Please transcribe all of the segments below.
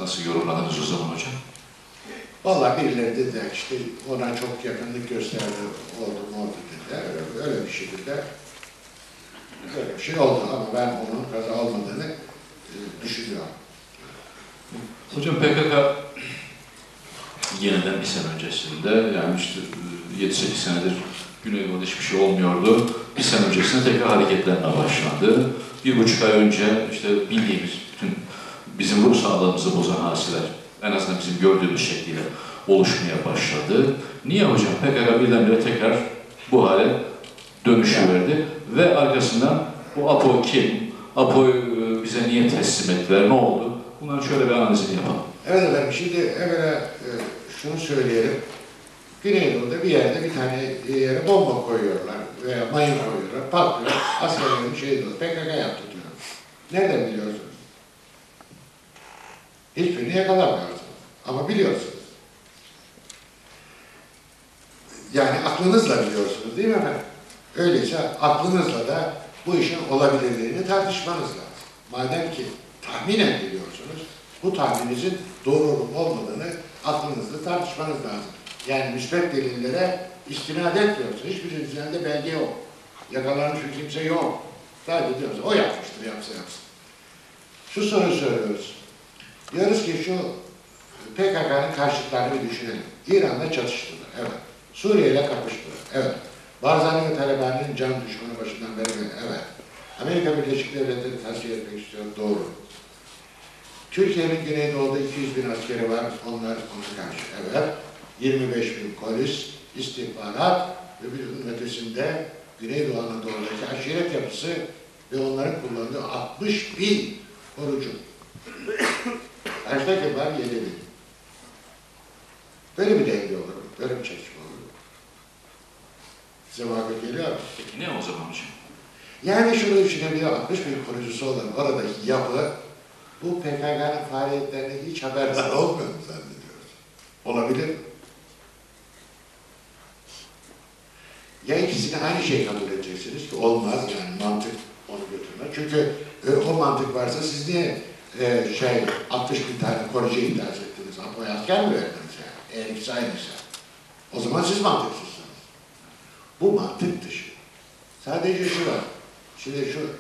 nasıl yorumladınız o zaman hocam? Vallahi birileri dediler işte ona çok yakınlık gösterdi, oldu dediler. Öyle bir şekilde öyle bir şey oldu ama ben onun kaza olmadığını düşünüyorum. Hocam PKK yeniden bir sene öncesinde, yani işte 7-8 senedir Güneydoğu'da hiçbir şey olmuyordu. Bir sene öncesinde tekrar hareketlenme başlandı. 1,5 ay önce işte bildiğimiz bütün bizim ruh sağlığımızı bozan hadiseler en azından bizim gördüğümüz şekliyle oluşmaya başladı. Niye hocam? PKK birdenbire tekrar bu hale dönüşüverdi ve arkasından bu APO kim? APO'yu bize niye teslim ettiler? Ne oldu? Bunların şöyle bir analizini yapalım. Evet efendim, şimdi evvela şunu söyleyelim. Güneydoğu'da bir yerde bir tane yere bomba koyuyorlar veya mayın koyuyorlar, patlıyor, askerlerin şehit oluyor. PKK yaptı diyor. Nereden biliyorsunuz? Hiçbirini yakalamıyorsunuz ama biliyorsunuz. Yani aklınızla biliyorsunuz değil mi efendim? Öyleyse aklınızla da bu işin olabilirliğini tartışmanız lazım. Madem ki tahminen biliyorsunuz, bu tahmininizin doğru olup olmadığını aklınızla tartışmanız lazım. Yani müsbet delillere istinad etmiyorsun. Hiçbirinin üzerinde belge yok. Yakalanmış bir kimse yok. Sadece diyoruz, o yapmıştır, yapsa yapsın. Şu soruyu soruyoruz. Diyoruz ki şu PKK'nın karşıtlarını bir düşünelim. İran'la çatıştılar, evet. Suriye ile kapıştılar, evet. Barzani ve Taliban'ın can düşmanı başından beri, evet. Amerika Birleşik Devletleri tasfiye etmek istiyor, doğru. Türkiye'nin Güneydoğu'da 200.000 askeri var, onlar ona karşı, evet. 25.000 polis, istihbarat ve bir ötesinde Güneydoğu Anadolu'daki aşiret yapısı ve onların kullandığı 60.000 korucu. Karşıdaki var 7.000. Böyle bir denge olur, böyle bir çatışma olur. Size vakit geliyor mu? Peki ne o zaman hocam? Yani şunu düşünebiliyor, 60.000 korucusu olan oradaki yapı, bu PKK'nın faaliyetlerine hiç haberdar olmuyor mu zannediyoruz? Olabilir mi? Ya ikisini aynı şey kabul edeceksiniz ki olmaz, yani mantık onu götürmez. Çünkü o mantık varsa siz niye 60.000 tane korucu ihdas ettiniz? Apo'ya asker mi verdiniz yani? Eğer ikisi aynıysa. O zaman siz mantıksızsınız. Bu mantık dışı. Sadece şu var. Şimdi şu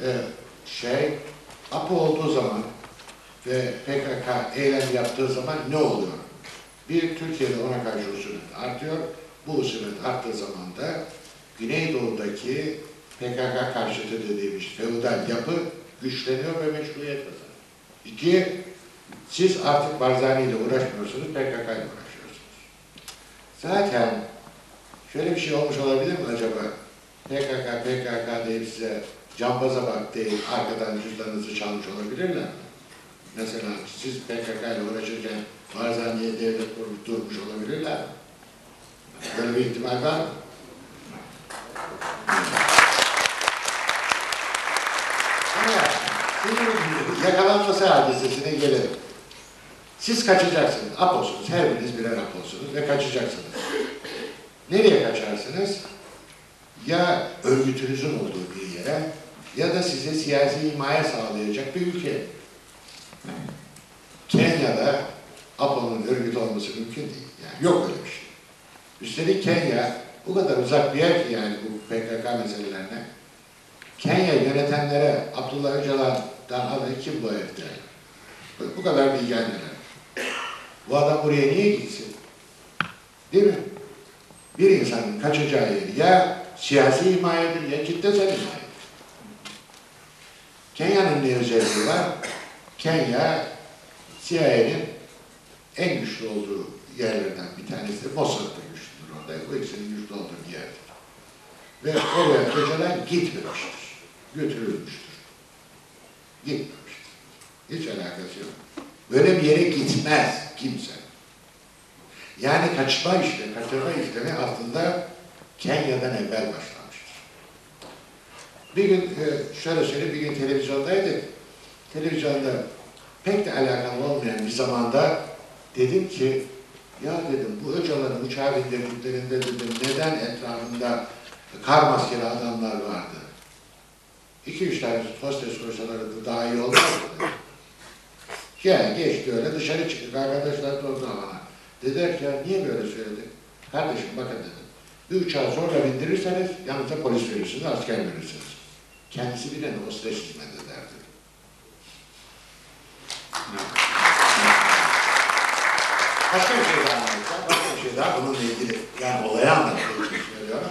APO olduğu zaman ve PKK eylem yaptığı zaman ne oluyor? Bir, Türkiye'de ona karşı husumet artıyor. Bu husumet arttığı zaman da Güneydoğu'daki PKK karşıtı dediğimiz feodal yapı güçleniyor ve meşruiyet kazanıyor. İki, siz artık Barzani ile uğraşmıyorsunuz, PKK ile uğraşıyorsunuz. Zaten şöyle bir şey olmuş olabilir mi acaba? PKK deyip size cambaza bak deyip arkadan cüzdanınızı çalmış olabilirler mi? Mesela siz PKK ile uğraşırken Barzani'ye devlet kurup durmuş olabilirler mi? Böyle bir ihtimal var mı? Evet. Şimdi yakalanması hadisesine gelelim. Siz kaçacaksınız, APO'sunuz, her biriniz birer APO'sunuz ve kaçacaksınız. Nereye kaçarsınız? Ya örgütünüzün olduğu bir yere ya da size siyasi himaye sağlayacak bir ülke. Kenya'da APO'nun örgüt olması mümkün değil. Yani yok öyle bir şey. Üstelik Kenya bu kadar uzak bir yer ki yani bu PKK meselelerine. Kenya yönetenlere Abdullah Öcalan'dan alır kim bu herifler? Bu kadar bilgi anneler. Bu adam buraya niye gitsin? Değil mi? Bir insanın kaçacağı yer ya siyasi himayedir ya kitlesel himayedir. Kenya'nın ne özelliği var? Kenya, CIA'nin en güçlü olduğu yerlerden bir tanesi de Mossad da güçlüdür orada. Bu ikisinin güçlü olduğu bir yerdir. Ve oraya Öcalan gitmemiştir. Götürülmüştür. Gitmemiştir. Hiç alakası yok. Böyle bir yere gitmez kimse. Yani kaçırma işlemi aslında Kenya'dan evvel başlamıştır. Bir gün şöyle söyleyeyim, bir gün televizyondaydık. Televizyonda pek de alakalı olmayan bir zamanda dedim ki, ya dedim bu Öcalan'ın uçağa bindirdiklerinde dedim neden etrafında kar maskeli adamlar vardı? 2-3 tane hostes koysalardı daha iyi olmaz mı? Yani geçti öyle dışarı çıktık arkadaşlar sordu bana. Dediler ki ya niye böyle söyledin? Kardeşim bakın dedim. Bir uçağı zorla bindirirseniz yanınıza polis verirsiniz, asker verirsiniz. Kendisi bile o stres hizmet ederdi. Başka bir şey daha anlatacağım. Başka bir şey daha bununla ilgili. Yani olayı anlatmak için söylüyorum.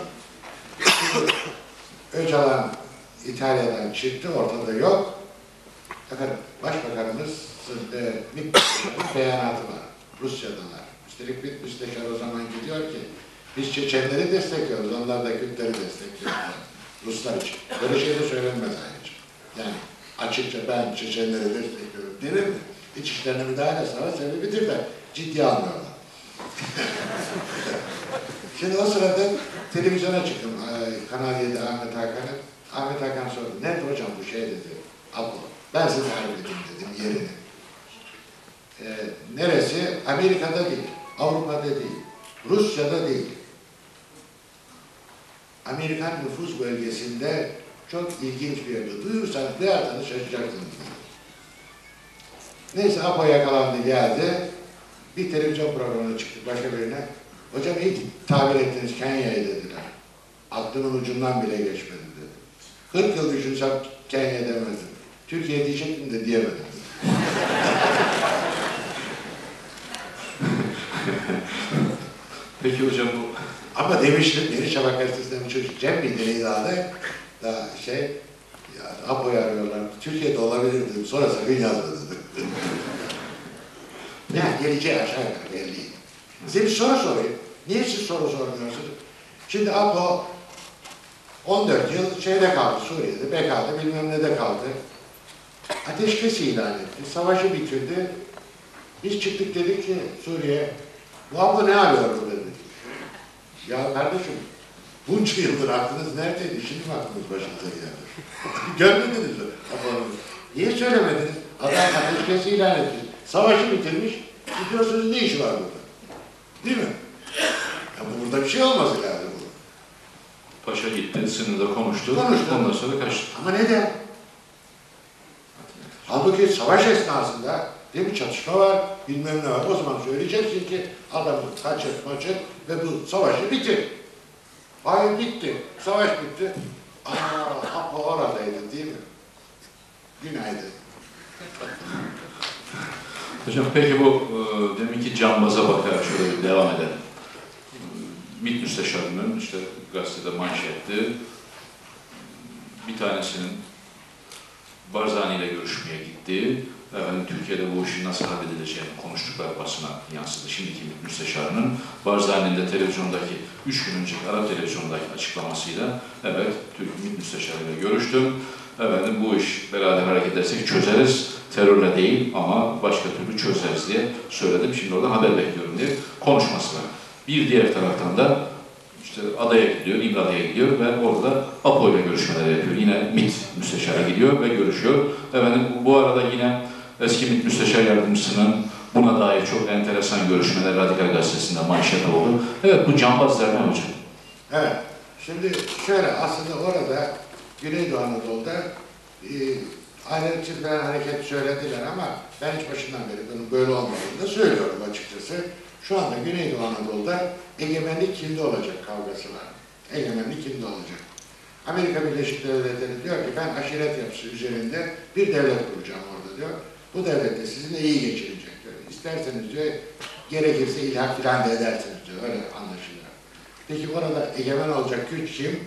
Öcalan İtalya'dan çıktı, ortada yok. Efendim, Başbakanımızın bir beyanatı var. Rusya'dalar. Üstelik bir müsteşar o zaman gidiyor ki biz Çeçenleri destekliyoruz, onlar da Kürtleri destekliyorlar. Ruslar için. Böyle şey de söylenmez ayrıca. Yani açıkça ben Çeçenleri destekliyorum denir mi? İç işlerine müdahale sana sebebidir de ciddiye almıyorlar. Şimdi o sırada televizyona çıktım. Kanal 7 Ahmet Hakan'ın. Ahmet Hakan sordu. Nerede hocam bu şey dedi. Abla. Ben size tarif edeyim dedim yerini. Neresi? Amerika'da değil. Avrupa'da değil. Rusya'da değil. Amerikan nüfus bölgesinde çok ilginç bir yerde. Duyursanız, duyarsanız şaşıracaksınız. Neyse Apo yakalandı geldi. Bir televizyon programına çıktık başka birine. Hocam iyi tabir ettiniz Kenya'yı dediler. Aklımın ucundan bile geçmedi dedi. 40 yıl düşünsem Kenya demedim. Türkiye diyecektim de diyemedim. Peki hocam bu... Ama demiştim, Yeni Şafak gazetesinden bir çocuk, Cem miydi neydi adı? Daha Apo'yu arıyorlar, Türkiye'de olabilir dedim, sonra sakın yazma dedim. Yani geleceği aşağı yukarı belliydi. Size bir soru sorayım. Niye siz soru sormuyorsunuz? Şimdi Apo 14 yıl şeyde kaldı, Suriye'de, BK'da bilmem ne de kaldı. Ateşkes ilan etti, savaşı bitirdi. Biz çıktık dedik ki Suriye, bu Apo ne arıyor burada dedik. Ya kardeşim, bunca yıldır aklınız neredeydi? Şimdi mi aklınız başınıza geldi? Görmediniz mi? Niye söylemediniz? Adam ateşkes ilan etti. Savaşı bitirmiş, gidiyorsunuz ne işi var burada? Değil mi? Ya burada bir şey olması lazım. Paşa gitti, sınırda konuştu. Konuştu. Ondan sonra kaçtı. Ama neden? Halbuki savaş esnasında değil mi çatışma var, bilmem ne var. O zaman söyleyeceksin ki adamı kaçır ve bu savaşı bitir. Hayır bitti. Savaş bitti. Apo oradaydı değil mi? Günaydın. Hocam peki bu deminki cambaza bakarak şöyle bir devam edelim. MİT müsteşarının işte gazetede manşetti. Bir tanesinin Barzani ile görüşmeye gitti. Efendim, Türkiye'de bu işin nasıl halledileceğini konuştukları basına yansıdı. Şimdiki MİT müsteşarının Barzani'nin de televizyondaki 3 gün önceki Arap televizyondaki açıklamasıyla evet MİT müsteşarıyla görüştüm. Efendim, bu iş beraber hareket edersek çözeriz. Terörle değil ama başka türlü çözeriz diye söyledim. Şimdi orada haber bekliyorum diye konuşması var. Bir diğer taraftan da işte adaya gidiyor, İmralı'ya gidiyor ve orada Apo ile görüşmeler yapıyor. Yine MİT müsteşarı gidiyor ve görüşüyor. Efendim, bu arada yine eski MİT müsteşar yardımcısının buna dair çok enteresan görüşmeler Radikal Gazetesi'nde manşet oldu. Evet, bu cambazlar ne hocam? Evet, şimdi şöyle aslında orada Güneydoğu Anadolu'da ayrıntı falan hareket söylediler ama ben hiç başından beri bunun böyle olmadığını da söylüyorum açıkçası. Şu anda Güneydoğu Anadolu'da egemenlik kimde olacak kavgası var. Egemenlik kimde olacak? Amerika Birleşik Devletleri diyor ki ben aşiret yapısı üzerinde bir devlet kuracağım orada diyor. Bu devlet de sizinle iyi geçirecek diyor. İsterseniz diyor gerekirse ilhak filan da edersiniz diyor. Öyle anlaşılıyor. Peki orada egemen olacak güç kim?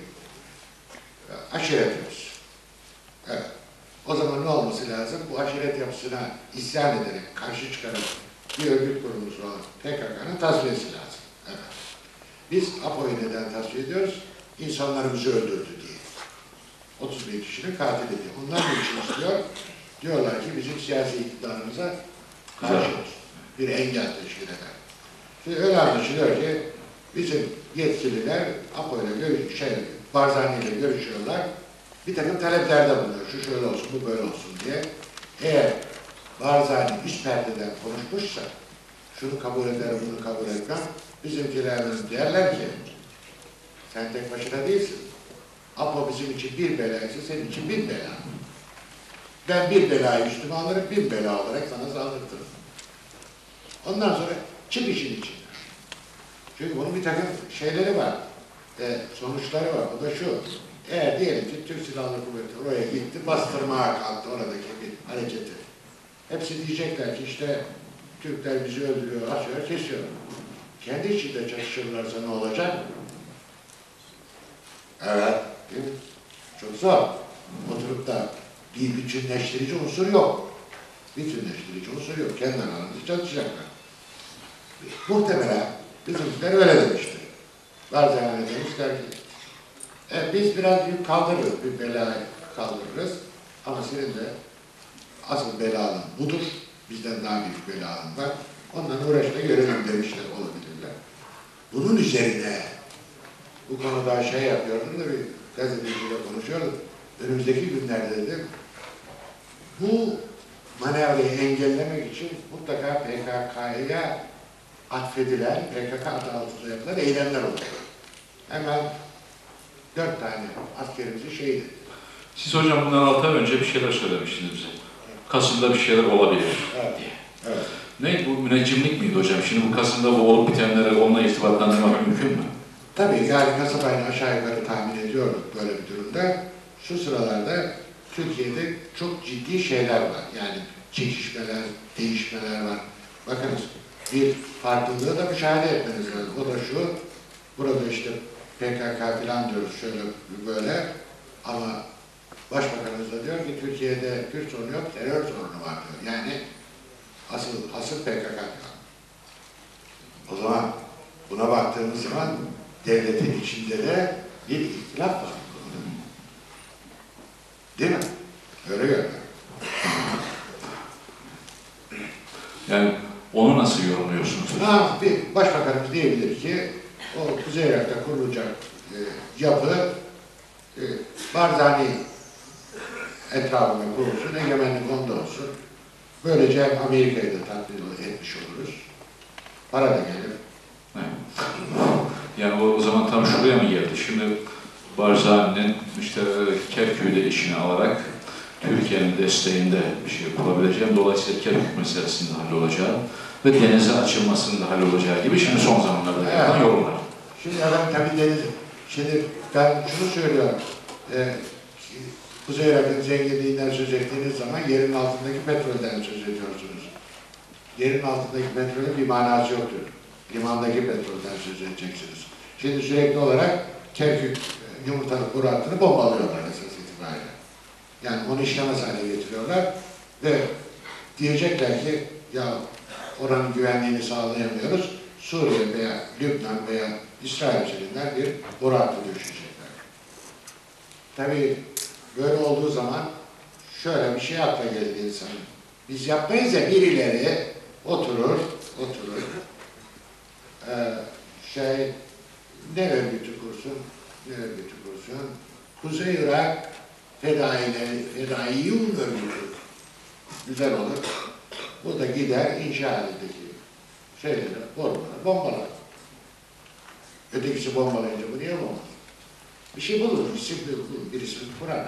Aşiret yapısı. Evet. O zaman ne olması lazım? Bu aşiret yapısına isyan ederek, karşı çıkarak bir örgüt kurulmuş olan PKK'nın tasfiyesi lazım. Evet. Biz Apo'yu neden tasfiye ediyoruz? İnsanlarımızı öldürdü diye. 31 kişinin katili diye. Onlar ne için istiyor? Diyorlar ki bizim siyasi iktidarımıza karşı bir engel teşkil eder. Şimdi öyle anlaşılıyor ki bizim yetkililer Apo'yla Barzani ile görüşüyorlar. Bir takım taleplerde bulunuyor. Şu şöyle olsun, bu böyle olsun diye. Eğer Barzani üst perdeden konuşmuşsa, şunu kabul ederim, bunu kabul etmem, bizimkilerden derler ki, sen tek başına değilsin. Apo bizim için bir belaysa, senin için bin bela. Ben bir belayı üstüme alırım, bin bela olarak sana saldırtırım. Ondan sonra çık işin içinden. Çünkü bunun bir takım şeyleri var, sonuçları var. O da şu, eğer diyelim ki Türk Silahlı Kuvvetleri oraya gitti, bastırmaya kalktı oradaki bir hareketi. Hepsi diyecekler ki işte Türkler bizi öldürüyor, asıyor, kesiyor. Kendi içinde çatışırlarsa ne olacak? Evet, değil mi? Çok zor. Oturup da bir bütünleştirici unsur yok. Bütünleştirici unsur yok. Kendi aranızda çalışacaklar. Muhtemelen bizimkiler öyle demiştir. Bazı yani demişler ki biz biraz yük kaldırırız, bir belayı kaldırırız. Ama senin de asıl belalın budur. Bizden daha büyük belalın var. Ondan uğraşla görelim demişler, olabilirler. Bunun üzerine bu konuda şey yapıyordum da bir gazeteciyle konuşuyordum. Önümüzdeki günlerde dedim, bu manevrayı engellemek için mutlaka PKK'ya atfedilen, PKK adı altında yapılan eylemler oldu. Hemen 4 tane askerimizi şehit etti. Siz hocam bundan 6 ay önce bir şeyler söylemiştiniz bize. Kasım'da bir şeyler olabilir diye. Evet. Ne bu müneccimlik miydi hocam? Şimdi bu Kasım'da bu olup bitenleri onunla irtibatlandırmak mümkün mü? Tabii yani Kasım ayını aşağı yukarı tahmin ediyorduk böyle bir durumda. Şu sıralarda Türkiye'de çok ciddi şeyler var. Yani çekişmeler, değişmeler var. Bakınız bir farklılığı da müşahede etmeniz lazım. O da şu, burada işte PKK falan diyoruz şöyle böyle ama Başbakanımız da diyor ki Türkiye'de Kürt sorunu yok, terör sorunu var diyor. Yani asıl PKK diyor. O zaman buna baktığımız zaman devletin içinde de bir ihtilaf var. Değil mi? Öyle görünüyor. Yani onu nasıl yorumluyorsunuz? Bir başbakanımız diyebilir ki o Kuzey Irak'ta kurulacak yapı Barzani etrafında kurulsun, egemenlik onda olsun. Böylece hem Amerika'yı da tatmin etmiş oluruz. Para da gelir. Evet. Yani o zaman tam şuraya mı geldi? Şimdi Barzani'nin işte Kerkük'ü işine alarak Türkiye'nin desteğinde bir şey yapılabileceğim. Dolayısıyla Kerkük meselesinin de hallolacağı ve denize açılmasının da hallolacağı gibi şimdi son zamanlarda yapılan yorumlar. Şimdi adam tabii şimdi ben şunu söylüyorum. Kuzey Irak'ın zenginliğinden söz ettiğiniz zaman yerin altındaki petrolden söz ediyorsunuz. Yerin altındaki petrolün bir manası yoktur. Limandaki petrolden söz edeceksiniz. Şimdi sürekli olarak Kerkük yumurtalık boru hattını bombalıyorlar esas itibariyle. Yani onu işlemez hale getiriyorlar ve diyecekler ki ya oranın güvenliğini sağlayamıyoruz. Suriye veya Lübnan veya İsrail üzerinden bir boru hattı düşecekler. Tabii böyle olduğu zaman şöyle bir şey akla geldi insanın. Biz yapmayız ya birileri oturur ne örgütü kursun, Kuzey Irak Fedaiyyun örgütü güzel olur. Bu da gider inşaatındaki şeyleri, boruları bombalar. Ötekisi bombalayınca bu niye bombalar? Bir şey bulur, birisi kurar.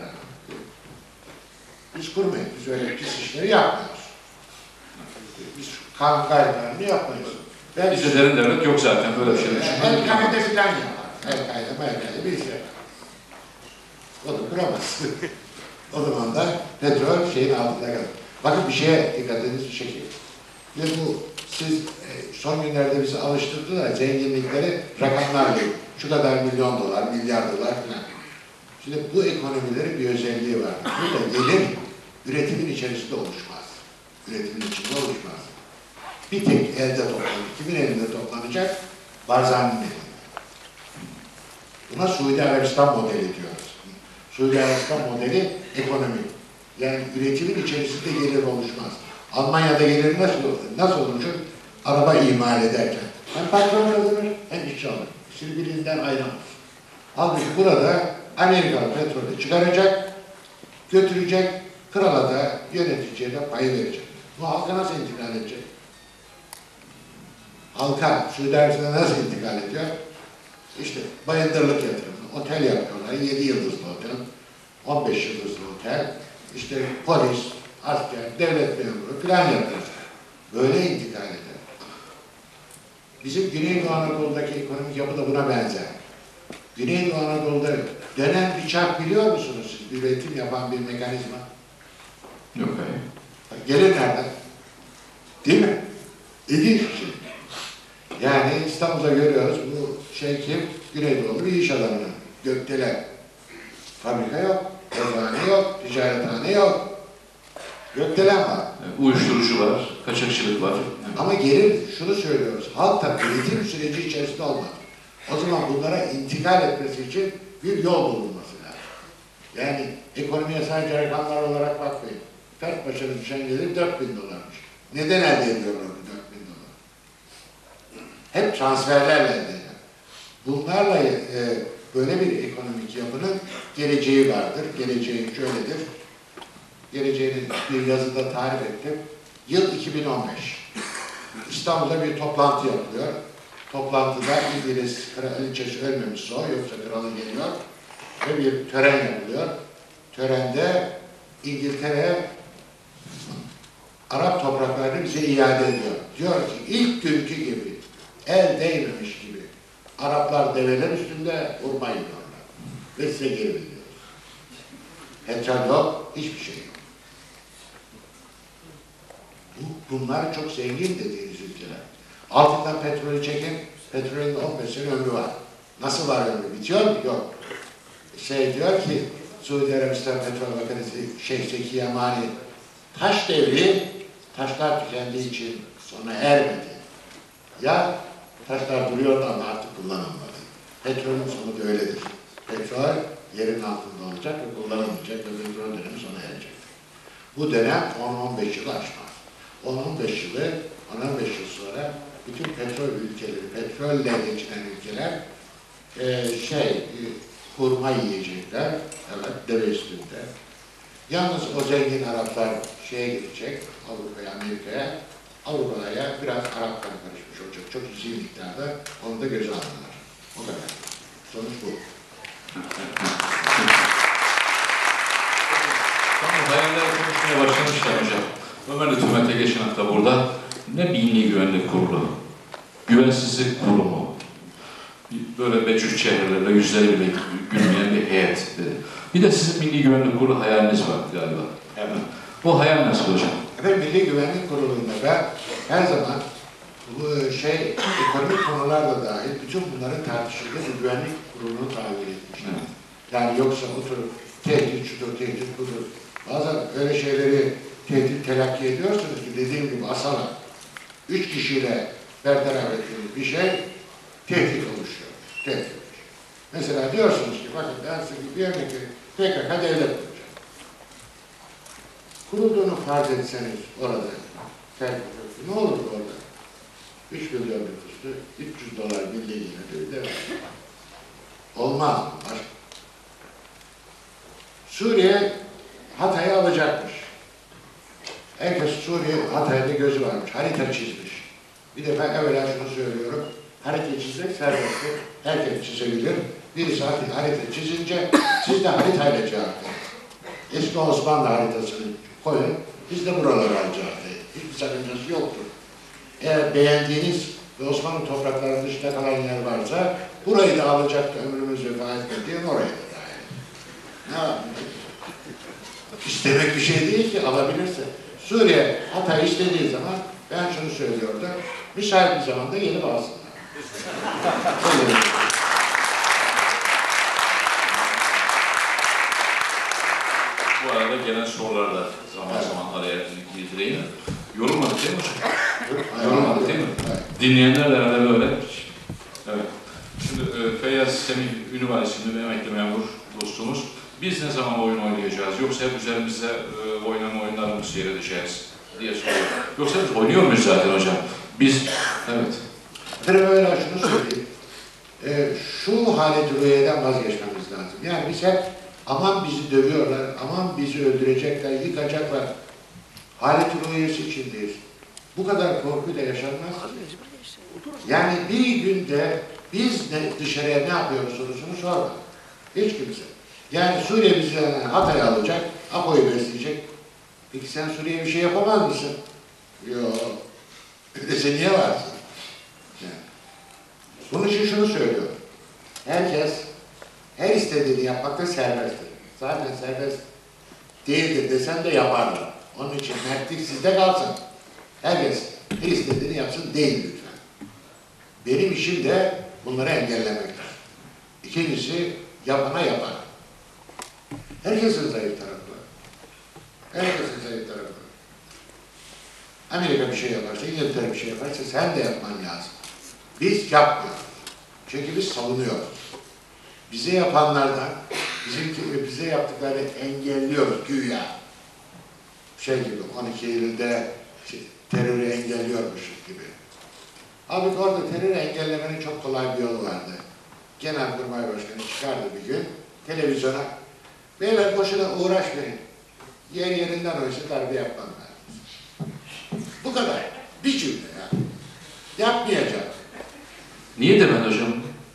Biz kurmayız, biz öyle pis işleri yapmıyoruz. Biz kan kayblarını yapmayız. Bizde derin devlet yok zaten böyle bir şey düşünmüyoruz. El-Kaide filan yapar. El-Kaide bir iş yapar. O da kuramaz. O zaman da petrol şeyin altında kalır. Bakın bir şeye dikkatinizi çekeyim. Ve bu siz son günlerde bizi alıştırdılar zenginlikleri rakamlarla. Şu kadar milyon dolar, milyar dolar filan. Şimdi bu ekonomilerin bir özelliği var. Burada gelir üretimin içerisinde oluşmaz. Üretimin içinde oluşmaz. Bir tek elde toplanır. Kimin elinde toplanacak? Barzani'nin elinde. Buna Suudi Arabistan modeli diyoruz. Suudi Arabistan modeli ekonomi. Yani üretimin içerisinde gelir oluşmaz. Almanya'da gelir nasıl olacak? Araba imal ederken. Hem patron kazanır hem işçi alır. İkisini birbirinden ayıramaz. Halbuki burada Amerikalı petrolü çıkaracak, götürecek, krala da yöneticiye de pay verecek. Bu halka nasıl intikal edecek? Halka, Suudi Arabistan'a nasıl intikal ediyor? İşte bayındırlık yatırımı, otel yapıyorlar, 7 yıldızlı otel, 15 yıldızlı otel, işte polis, asker, devlet memuru falan yapar. Böyle intikal eder. Bizim Güneydoğu Anadolu'daki ekonomik yapı da buna benzer. Güneydoğu Anadolu'da dönen bir çark biliyor musunuz siz? Üretim yapan bir mekanizma. Yok hayır. Gelir nereden? Değil mi? İlginç bir şey. Yani İstanbul'da görüyoruz bu şey kim? Güneydoğulu bir iş adamı. Gökdelen. Fabrika yok, eczane yok, ticarethane yok. Gökdelen var. Uyuşturucu var, kaçakçılık var. Ama gelir şunu söylüyoruz. Halk da üretim süreci içerisinde olmadı. O zaman bunlara intikal etmesi için bir yol bulunması lazım. Yani ekonomiye sadece rakamlar olarak bakmayın. Fert başına düşen gelir 4.000 dolarmış. Neden elde ediyorlar bu 4.000 dolar? Hep transferlerle elde ediyor. Bunlarla böyle bir ekonomik yapının geleceği vardır. Geleceği şöyledir. Geleceğini bir yazıda tarif ettim. Yıl 2015. İstanbul'da bir toplantı yapılıyor. Toplantıda İngiliz kraliçesi ölmemişse o, yoksa kralı geliyor ve bir tören yapılıyor. Törende İngiltere Arap topraklarını bize iade ediyor. Diyor ki ilk günkü gibi, el değmemiş gibi Araplar develer üstünde hurma yiyorlar. Ve size geri veriyoruz. Petrol yok, hiçbir şey yok. Bunlar çok zengin dediğiniz ülkeler. Altından petrolü çekin, petrolün 15 sene ömrü var. Nasıl var ömrü? Bitiyor mu? Yok. Diyor ki, Suudi Arabistan Petrol Bakanı Şeyh Zeki Yamani, taş devri, taşlar tükendiği için sona ermedi. Ya taşlar duruyordu ama artık kullanılmadı. Petrolün sonu da öyledir. Petrol yerin altında olacak ve kullanılmayacak ve petrol dönemi sona erecek. Bu dönem 10-15 yıl aşmaz. 10-15 yıl sonra bütün petrol ülkeleri, petrolle geçinen ülkeler hurma yiyecekler, evet, deve üstünde. Yalnız o zengin Araplar şeye gidecek, Avrupa'ya, Amerika'ya, Avrupa'ya biraz Arap kanı karışmış olacak. Çok ciddi miktarda, onu da göze aldılar. O kadar. Sonuç bu. Tamam, hayaller konuşmaya başlamışlar hocam. Ömer'le Tümet'e geçen hafta burada ne Milli Güvenlik Kurulu, güvensizlik kurumu, böyle mecüş çehrelerle yüzleri bile gülmeyen bir heyet dedi. Bir de sizin Milli Güvenlik Kurulu hayaliniz var galiba. Evet. O hayal nasıl hocam? Evet, Milli Güvenlik Kurulu'nda ben her zaman bu ekonomik konularda dahil bütün bunların tartışıldığı bir güvenlik kurulunu tabir etmiştim. Evet. Yani yoksa oturup tehdit şudur, tehdit budur. Bazen öyle şeyleri tehdit telakki ediyorsunuz ki dediğim gibi asala 3 kişiyle bertaraf ettiğiniz bir şey tehdit oluşuyor. Tehdit oluşuyor. Mesela diyorsunuz ki bakın ben size bir örnek vereyim. PKK devlet olacak. Kurulduğunu farz etseniz orada ne olur orada? 3 milyon nüfuslu, 300 dolar milli geliri de olmaz mı? Suriye Hatay'ı alacakmış. Herkes Suriye Hatay'da gözü varmış. Harita çizmiş. Bir de ben evvela şunu söylüyorum. Harita çizmek serbesttir. Herkes çizebilir. Bir saat harita çizince siz de haritayla cevap verin. Eski Osmanlı haritasını koyun. Biz de buraları alacağız. Hiçbir sakıncası yoktur. Eğer beğendiğiniz ve Osmanlı topraklarının dışında kalan yer varsa burayı da alacaktı ömrümüz vefat etmediğim oraya da dahil. Ne yapayım? İstemek bir şey değil ki, alabilirse. Suriye Hatay istediği zaman ben şunu söylüyordum, müsait bir zamanda gelip alsınlar. Bu arada gelen sorularda zaman zaman araya girdireyim. Yorulmadık değil mi hocam? Yorulmadık değil mi? Dinleyenler de herhalde böyle. Evet. Şimdi Feyyaz Semih Ünüvar isimli bir emekli memur dostumuz. Biz ne zaman oyun oynayacağız? Yoksa hep üzerimize oynanan oyunlar mı seyredeceğiz diye soruyor. Yoksa biz oynuyor muyuz zaten hocam? Biz, evet. Ben öyle şunu söyleyeyim. Şu halet-i rüyeden vazgeçmemiz lazım. Yani biz hep aman bizi dövüyorlar, aman bizi öldürecekler, yıkacaklar. Halet-i rüyası içindeyiz. Bu kadar korkuyla yaşanmaz. Yani bir günde biz dışarıya ne yapıyoruz sorusunu sorma. Hiç kimse. Yani Suriye bizi Hatay'ı alacak, Apo'yu besleyecek. Peki sen Suriye'ye bir şey yapamaz mısın? Yok. Öyleyse niye varsın? Yani. Bunun için şunu söylüyorum. Herkes her istediğini yapmakta serbesttir. Zaten serbest değildir desen de yaparlar. Onun için mertlik sizde kalsın. Herkes her istediğini yapsın değil lütfen. Benim işim de bunları engellemektir. İkincisi yapana yapar. Herkesin zayıf tarafı var. Herkesin zayıf tarafı var. Amerika bir şey yaparsa, İngiltere bir şey yaparsa sen de yapman lazım. Biz yapmıyoruz. Çünkü biz savunuyoruz. Bize yapanlardan, bize yaptıklarını engelliyoruz güya. Şey gibi, 12 Eylül'de terörü engelliyormuşuz gibi. Halbuki orada terörü engellemenin çok kolay bir yolu vardı. Genelkurmay Başkanı çıkardı bir gün televizyona. Beyler boşuna uğraşmayın. Yerinden oysa darbe yapmam lazım. Bu kadar. Bir cümle ya. Yapmayacak. Niye demedi hocam?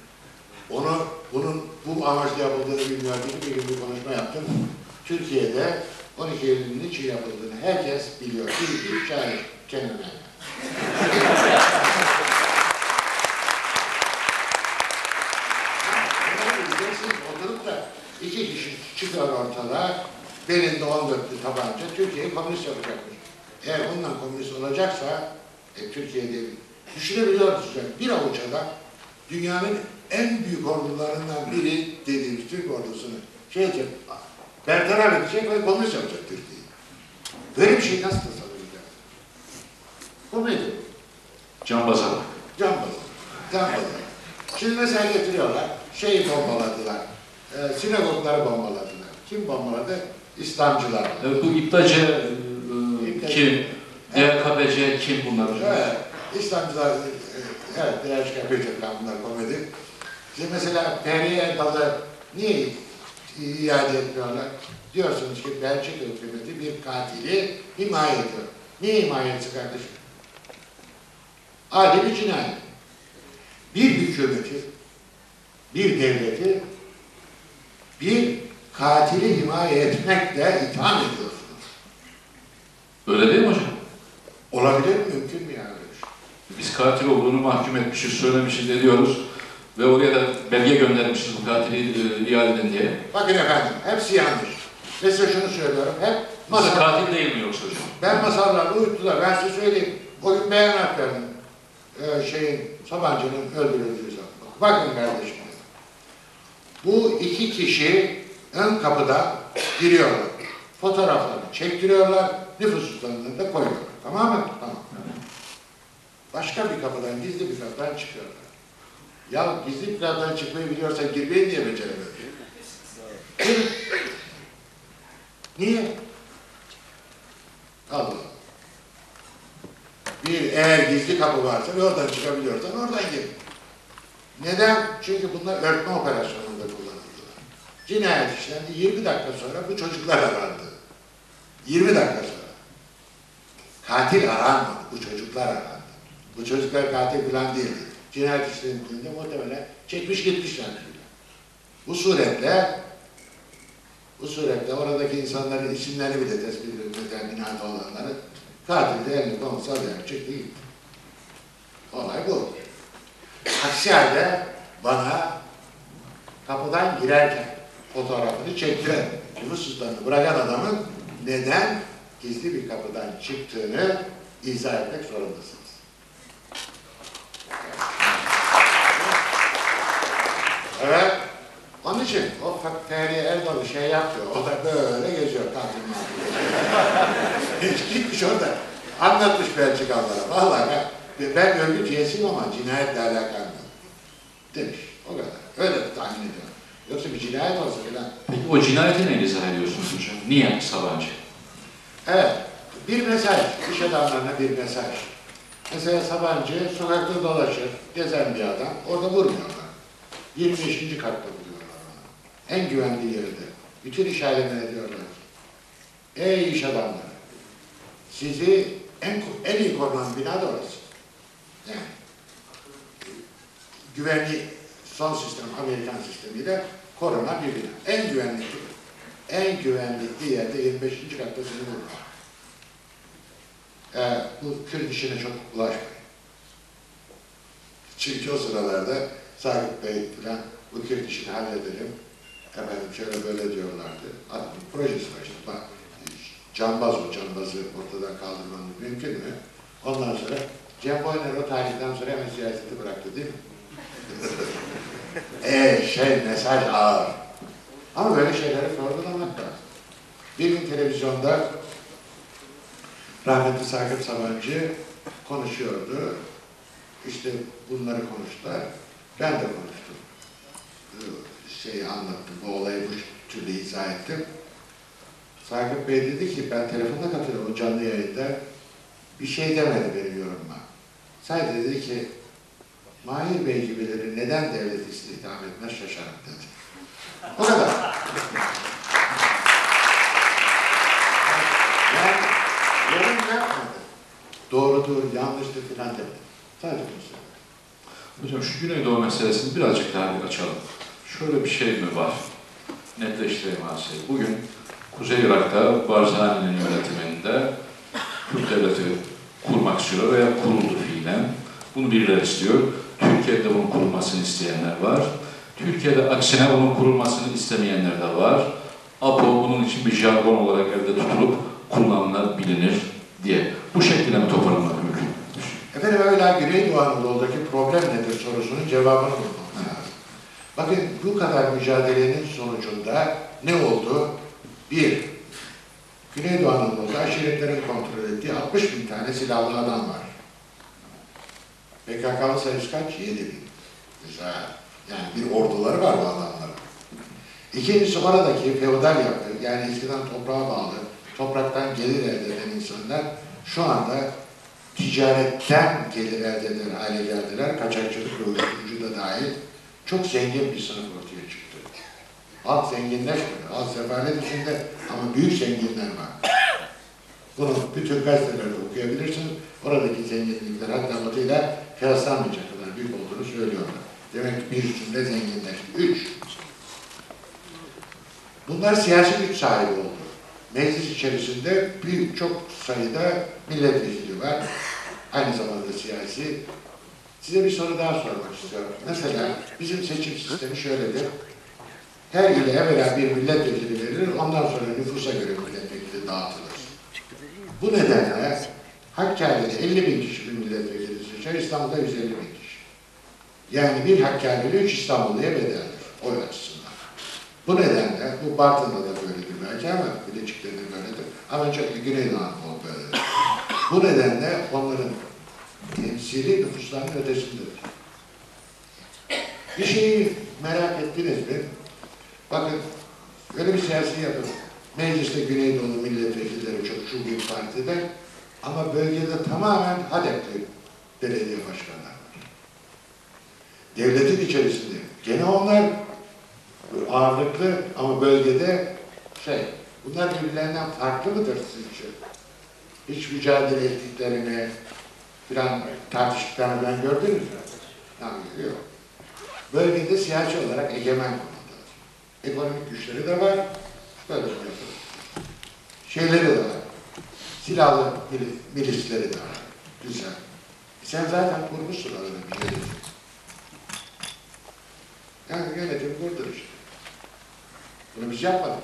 Bunun bu amaçla yapıldığını bilmiyordum. Bir gün bir konuşma yaptım. Türkiye'de 12 Eylül'ün niçin yapıldığını herkes biliyor. Bir şair Kenan Ayhan. Oturup da iki kişi çıkıyor ortalığa, belinde 14'lü tabanca, Türkiye'yi komünist yapacakmış. Eğer bundan komünist olacaksa, Türkiye'de düşünebiliyor musunuz? Bir avuç adam, dünyanın en büyük ordularından biri dediğimiz Türk ordusunu bertaraf edecek ve komünist yapacak Türkiye'yi. Böyle bir şey nasıl tasarlayacak? Komedi. Cambaz'a bak. Cambaz'a. Şimdi mesela getiriyorlar, şeyi bombaladılar, sinagogları bombaladılar. Kim bombaladı? İslamcılar. Evet, bu İptacı kim? DKPC kim bunlar hocam? Evet, İslamcılar, evet, DHKPC bunlar komedi. Şimdi mesela Fahriye Erdal'ı niye iade etmiyorlar? Diyorsunuz ki Belçika hükümeti bir katili himaye ediyor. Niye himaye etsin kardeşim? Adi bir cinayet. Bir hükümeti, bir devleti, bir katili himaye etmekle itham ediyorsunuz. Öyle değil mi hocam? Olabilir mi? Mümkün mü yani? Biz katil olduğunu mahkum etmişiz, söylemişiz, ediyoruz. Ve oraya da belge göndermişiz bu katili iade edin diye. Bakın efendim, hepsi yanlış. Ve size şunu söylüyorum, hep Nasıl katil değil mi yoksa hocam? Ben masallarla uyuttular, ben size söyleyeyim. O gün beyanat verdim. Sabancı'nın öldürüldüğü zaman. Bakın kardeşim. Bu iki kişi ön kapıda giriyorlar. Fotoğraflarını çektiriyorlar, nüfus cüzdanlarını da koyuyorlar. Tamam mı? Tamam. Başka bir kapıdan, gizli bir kapıdan çıkıyorlar. Ya gizli bir kapıdan çıkmayı biliyorsan girmeyi niye beceremedin? Niye? Allah. Eğer gizli kapı varsa ve oradan çıkabiliyorsan oradan gir. Neden? Çünkü bunlar örtme operasyonunda kullanıldılar. Cinayet işlendi. 20 dakika sonra bu çocuklar arandı. 20 dakika sonra. Katil aranmadı. Bu çocuklar arandı. Bu çocuklar katil falan değildi. Cinayet işlendiğinde muhtemelen çekmiş gitmişlerdi. Bu suretle oradaki insanların isimlerini bile tespit edilen binada olanları katil de elini kolunu sallayarak çıktı gitti. Olay bu. Aksi halde bana kapıdan girerken fotoğrafını çektiren, nüfus cüzdanını bırakan adamın neden gizli bir kapıdan çıktığını izah etmek zorundasınız. Evet. Onun için o Fahriye Erdal'ı şey yapıyor, o da böyle geziyor kantinle. Hiç gitmiş orada, anlatmış Belçikalılara. Vallahi ben örgüt üyesiyim ama cinayetle alakalı demiş, o kadar. Öyle tahmin ediyorum. Yoksa bir cinayet olsa falan. Peki o cinayeti neyle izah ediyorsunuz hocam? Niye Sabancı? Evet, bir mesaj, iş adamlarına bir mesaj. Mesela Sabancı sokakta dolaşır, gezen bir adam, orada vurmuyorlar. 25. katta buluyorlar onu. En güvenli yerinde. Bütün iş alemine diyorlar ki, ey iş adamları, sizi en iyi korunan bina da orası. Yani, güvenli son sistem, Amerikan sistemiyle korunan bir bina. En güvenli, en güvenlikli yerde 25. katta seni vurur. Bu Kürt işine çok bulaşmayın. Çünkü o sıralarda Sakıp Bey falan bu Kürt işini halledelim. Efendim şöyle böyle diyorlardı. Projesi var işte. Bak, cambaz o, cambazı ortadan kaldırmamız mümkün mü? Ondan sonra Cem Boyner o tarihten sonra hemen siyaseti bıraktı değil mi? Mesaj ağır. Ama böyle şeyleri sorgulamak lazım. Bir gün televizyonda rahmetli Sakıp Sabancı konuşuyordu. İşte bunları konuştular. Ben de konuştum. Anlattım, bu olayı bu türlü izah ettim. Sakıp Bey dedi ki, ben telefonda katılıyorum o canlı yayında. Bir şey demedi benim yorumuma. Sadece dedi ki, Mahir Bey gibileri neden devlet istihdam etmez şaşarım dedi. O kadar. Yani yorum yapmadı. Doğrudur, yanlıştır filan demedi. Sadece bunu söyledi. Hocam şu Güneydoğu meselesini birazcık daha bir açalım. Şöyle bir şey mi var? Netleştireyim hadisayı. Bugün Kuzey Irak'ta Barzani'nin yönetiminde Kürt devleti kurmak istiyor veya kuruldu fiilen. Bunu birileri istiyor. Türkiye'de bunun kurulmasını isteyenler var. Türkiye'de aksine bunun kurulmasını istemeyenler de var. APO bunun için bir jargon olarak elde tutulup kullanılabilir diye. Bu şekilde mi toparlamak mümkün? Efendim öyle Güneydoğu Anadolu'daki problem nedir sorusunun cevabını bulmamız lazım. Bakın bu kadar mücadelenin sonucunda ne oldu? Bir, Güneydoğu Anadolu'da aşiretlerin kontrol ettiği 60 bin tane silahlı adam var. PKK'lı sayısı kaç? 7 bin. Güzel. Yani bir orduları var bu adamların. İkincisi oradaki feodal yapı, yani eskiden toprağa bağlı, topraktan gelir elde eden insanlar şu anda ticaretten gelir elde eden hale geldiler. Kaçakçılık ve uyuşturucu da dahil çok zengin bir sınıf ortaya çıktı. Halk zenginleşmedi. Halk sefalet içinde ama büyük zenginler var. Bunu bütün gazetelerde okuyabilirsiniz. Oradaki zenginlikler hatta batıyla kıyaslanmayacak kadar büyük olduğunu söylüyorlar. Demek ki bir üstünde zenginleşti. 3. Bunlar siyasi güç sahibi oldu. Meclis içerisinde çok sayıda milletvekili var. Aynı zamanda siyasi. Size bir soru daha sormak istiyorum. Mesela bizim seçim sistemi şöyledir. Her ile evvela bir milletvekili verilir, ondan sonra nüfusa göre milletvekili dağıtılır. Bu nedenle Hakkari'de 50 bin kişi bir milletvekili seçer, İstanbul'da 150 bin kişi. Yani bir Hakkari'li 3 İstanbullu'ya bedeldir, oy açısından. Bu nedenle, bu Bartın'da da böyledir belki ama Bilecik'te de böyledir. Ama çok Güneydoğu Anadolu böyledir. Bu nedenle onların temsili nüfusların ötesindedir. Bir şeyi merak ettiniz mi? Bakın, öyle bir siyasi yapı. Mecliste Güneydoğu milletvekilleri çok şu bir partide ama bölgede tamamen HADEP'li belediye başkanları var. Devletin içerisinde gene onlar ağırlıklı ama bölgede bunlar birbirlerinden farklı mıdır sizce? Hiç mücadele ettiklerini falan tartıştıklarını ben gördünüz mü? Yok. Bölgede siyasi olarak egemen konumdalar. Ekonomik güçleri de var, böyle yapıyor. Şeyleri de var, silahlı milisleri de var. Güzel. Sen zaten kurmuşsun adını bir yönetim. Yani yönetim kurdur işte. Bunu biz yapmadık.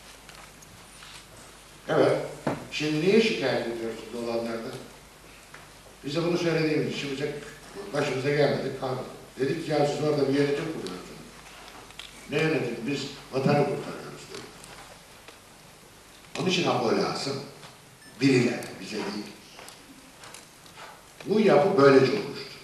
Evet. Şimdi niye şikayet ediyorsun dolanlardan? Biz de bunu söylediğimiz için başımıza gelmedik, kalmadık. Dedik ya siz orada bir yönetim kuruyorsunuz. Ne yönetim? Biz vatanı kurtarıyoruz dedik. Onun için APO lazım. Birileri, bize değil. Bu yapı böylece olmuştu.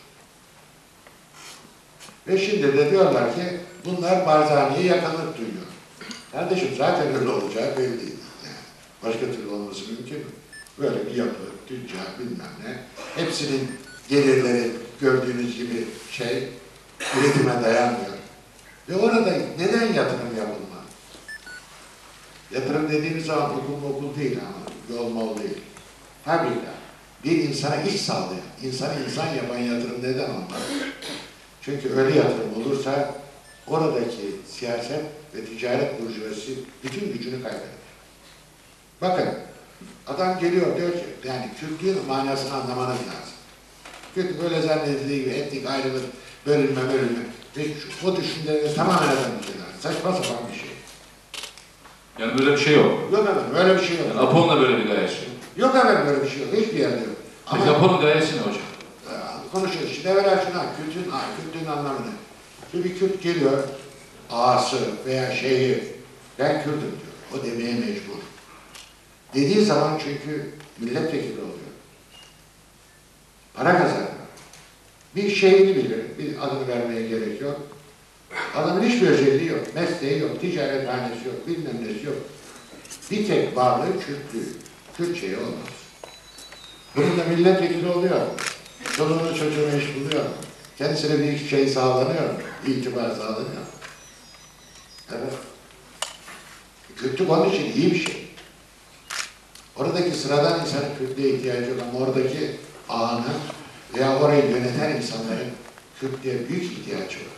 Ve şimdi de diyorlar ki bunlar Barzani'ye yakınlık duyuyor. Kardeşim zaten öyle olacağı belli değil. Yani başka türlü olması mümkün mü? Böyle bir yapı, tüccar bilmem ne. Hepsinin gelirleri gördüğünüz gibi üretime dayanmıyor. Ve orada neden yatırım yapılmaz? Yatırım dediğimiz zaman okul değil ama yol değil. Fabrika. Bir insana iş sağlayan, insanı insan yapan yatırım neden olmaz? Çünkü öyle yatırım olursa oradaki siyaset ve ticaret burjuvazisi bütün gücünü kaybeder. Bakın, adam geliyor diyor ki, yani Kürtlüğün manasını anlamanız lazım. Kürt böyle zannedildiği gibi etnik ayrılık, bölünme. Ve o düşünceleri tamamen eden bir şeyler. Saçma sapan bir şey. Yani böyle bir şey yok. Yok efendim, öyle bir şey yok. Yani Apo'nun da böyle bir gayesi yok. Yok efendim, böyle bir şey yok. Hiçbir yerde yok. Peki Apo'nun gayesi ne hocam? Konuşuyoruz. Şimdi evvela şuna, Kürt'ün anlamını. Şimdi bir Kürt geliyor, ağası veya şeyhi, ben Kürt'üm diyor. O demeye mecbur. Dediği zaman çünkü milletvekili oluyor. Para kazanıyor. Bir şeyini bilir, bir adını vermeye gerek yok. Adamın hiçbir özelliği yok, mesleği yok, ticarethanesi yok, bilmem nesi yok. Bir tek varlığı Kürtlüğü. Kürtçeyi olmaz. Bunun da milletvekili oluyor. Çoluğunu çocuğunu iş buluyor. Kendisine bir şey sağlanıyor. İtibar sağlanıyor. Evet. Kürtlük onun için iyi bir şey. Oradaki sıradan insanın Kürtlüğe ihtiyacı yok ama oradaki ağanın veya orayı yöneten insanların Kürtlüğe büyük ihtiyacı var.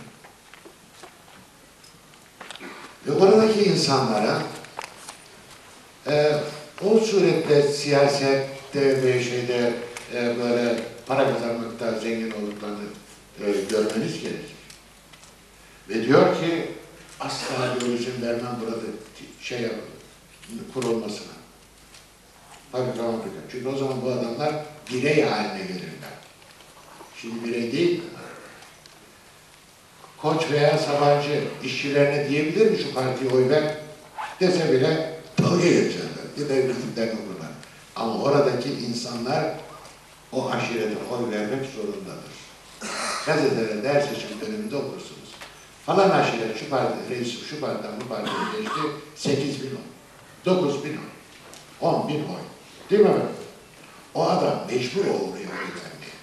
Ve oradaki insanlara o surette siyasette ve şeyde böyle para kazanmakta zengin olduklarını görmeniz gerekir. Ve diyor ki asla diyor izin vermem burada şey kurulmasına. Fabrika. Çünkü o zaman bu adamlar birey haline gelirler. Şimdi birey değil mi? Koç veya Sabancı işçilerine diyebilir mi şu partiye oy ver? Dese bile dalga geçerler. Gidebilirler okurlar. Ama oradaki insanlar o aşirete oy vermek zorundadır. Gazetelerde her seçim döneminde okursunuz. Falan aşiret şu parti reisi şu partiden bu partiye geçti 8.000 oy, 9.000 oy, 10.000 oy. Değil mi efendim? O adam mecbur oluyor oy vermeye.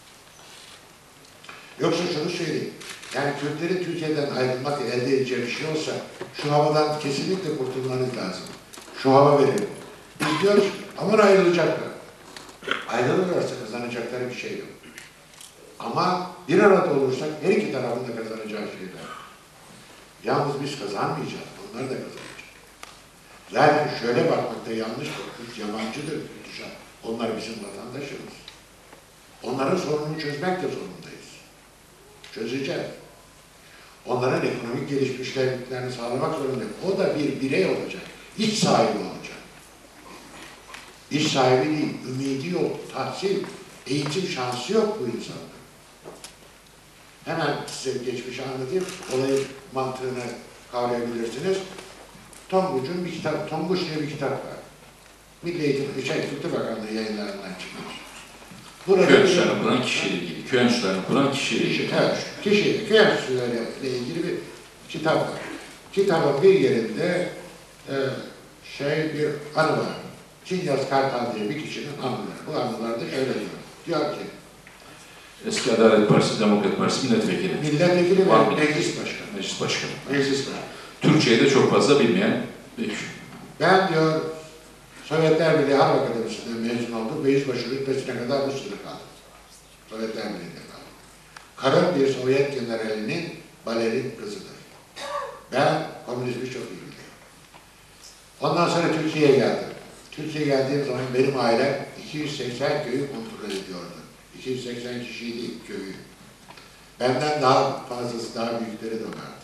Yoksa şunu söyleyeyim. Yani Kürtlerin Türkiye'den ayrılmak elde edeceği bir şey olsa şu havadan kesinlikle kurtulmanız lazım. Şu hava verelim. Biz diyoruz aman ayrılacaklar. Ayrılırlarsa kazanacakları bir şey yok. Ama bir arada olursak her iki tarafın da kazanacağı şeyler. Yalnız biz kazanmayacağız. Onlar da kazanacak. Zaten şöyle bakmakta yanlış bakıyoruz. Yabancıdır Kürtüşa. Onlar bizim vatandaşımız. Onların sorununu çözmek de zorundayız. Çözeceğiz. Onların ekonomik gelişmişliklerini sağlamak zorundayız. O da bir birey olacak. İş sahibi olacak. İş sahibi değil, ümidi yok, tahsil, eğitim şansı yok bu insanların. Hemen size geçmişi anlatayım, olayın mantığını kavrayabilirsiniz. Tonguç'un bir kitap, Tonguç diye bir kitap var. Milli Eğitim, Kültür Bakanlığı yayınlarından çıkmış. Köy enstitülerini kuran kişiyle ilgili, köy enstitülerini kuran kişiyle ilgili. Evet, köy enstitüleriyle ilgili bir kitap var. Kitabın bir yerinde bir anı var. Çinyaz Kartal diye bir kişinin anıları. Bu anılarda şöyle diyor. Diyor ki, Eski Adalet Partisi, Demokrat Partisi milletvekili. Milletvekili ve meclis başkanı. Meclis başkanı. Meclis başkanı. Türkçeyi de çok fazla bilmeyen bir kişi. Ben diyor, Sovyetler Birliği Harp Akademisi'nden mezun oldum ve yüzbaşı rütbesine kadar Rusya'da kaldım. Sovyetler Birliği'nde kaldım. Karım bir Sovyet generalinin balerin kızıdır. Ben komünizmi çok iyi biliyorum. Ondan sonra Türkiye'ye geldim. Türkiye'ye geldiğim zaman benim ailem 280 köyü kontrol ediyordu. 280 kişiydi köyü. Benden daha fazlası, daha büyükleri de vardı.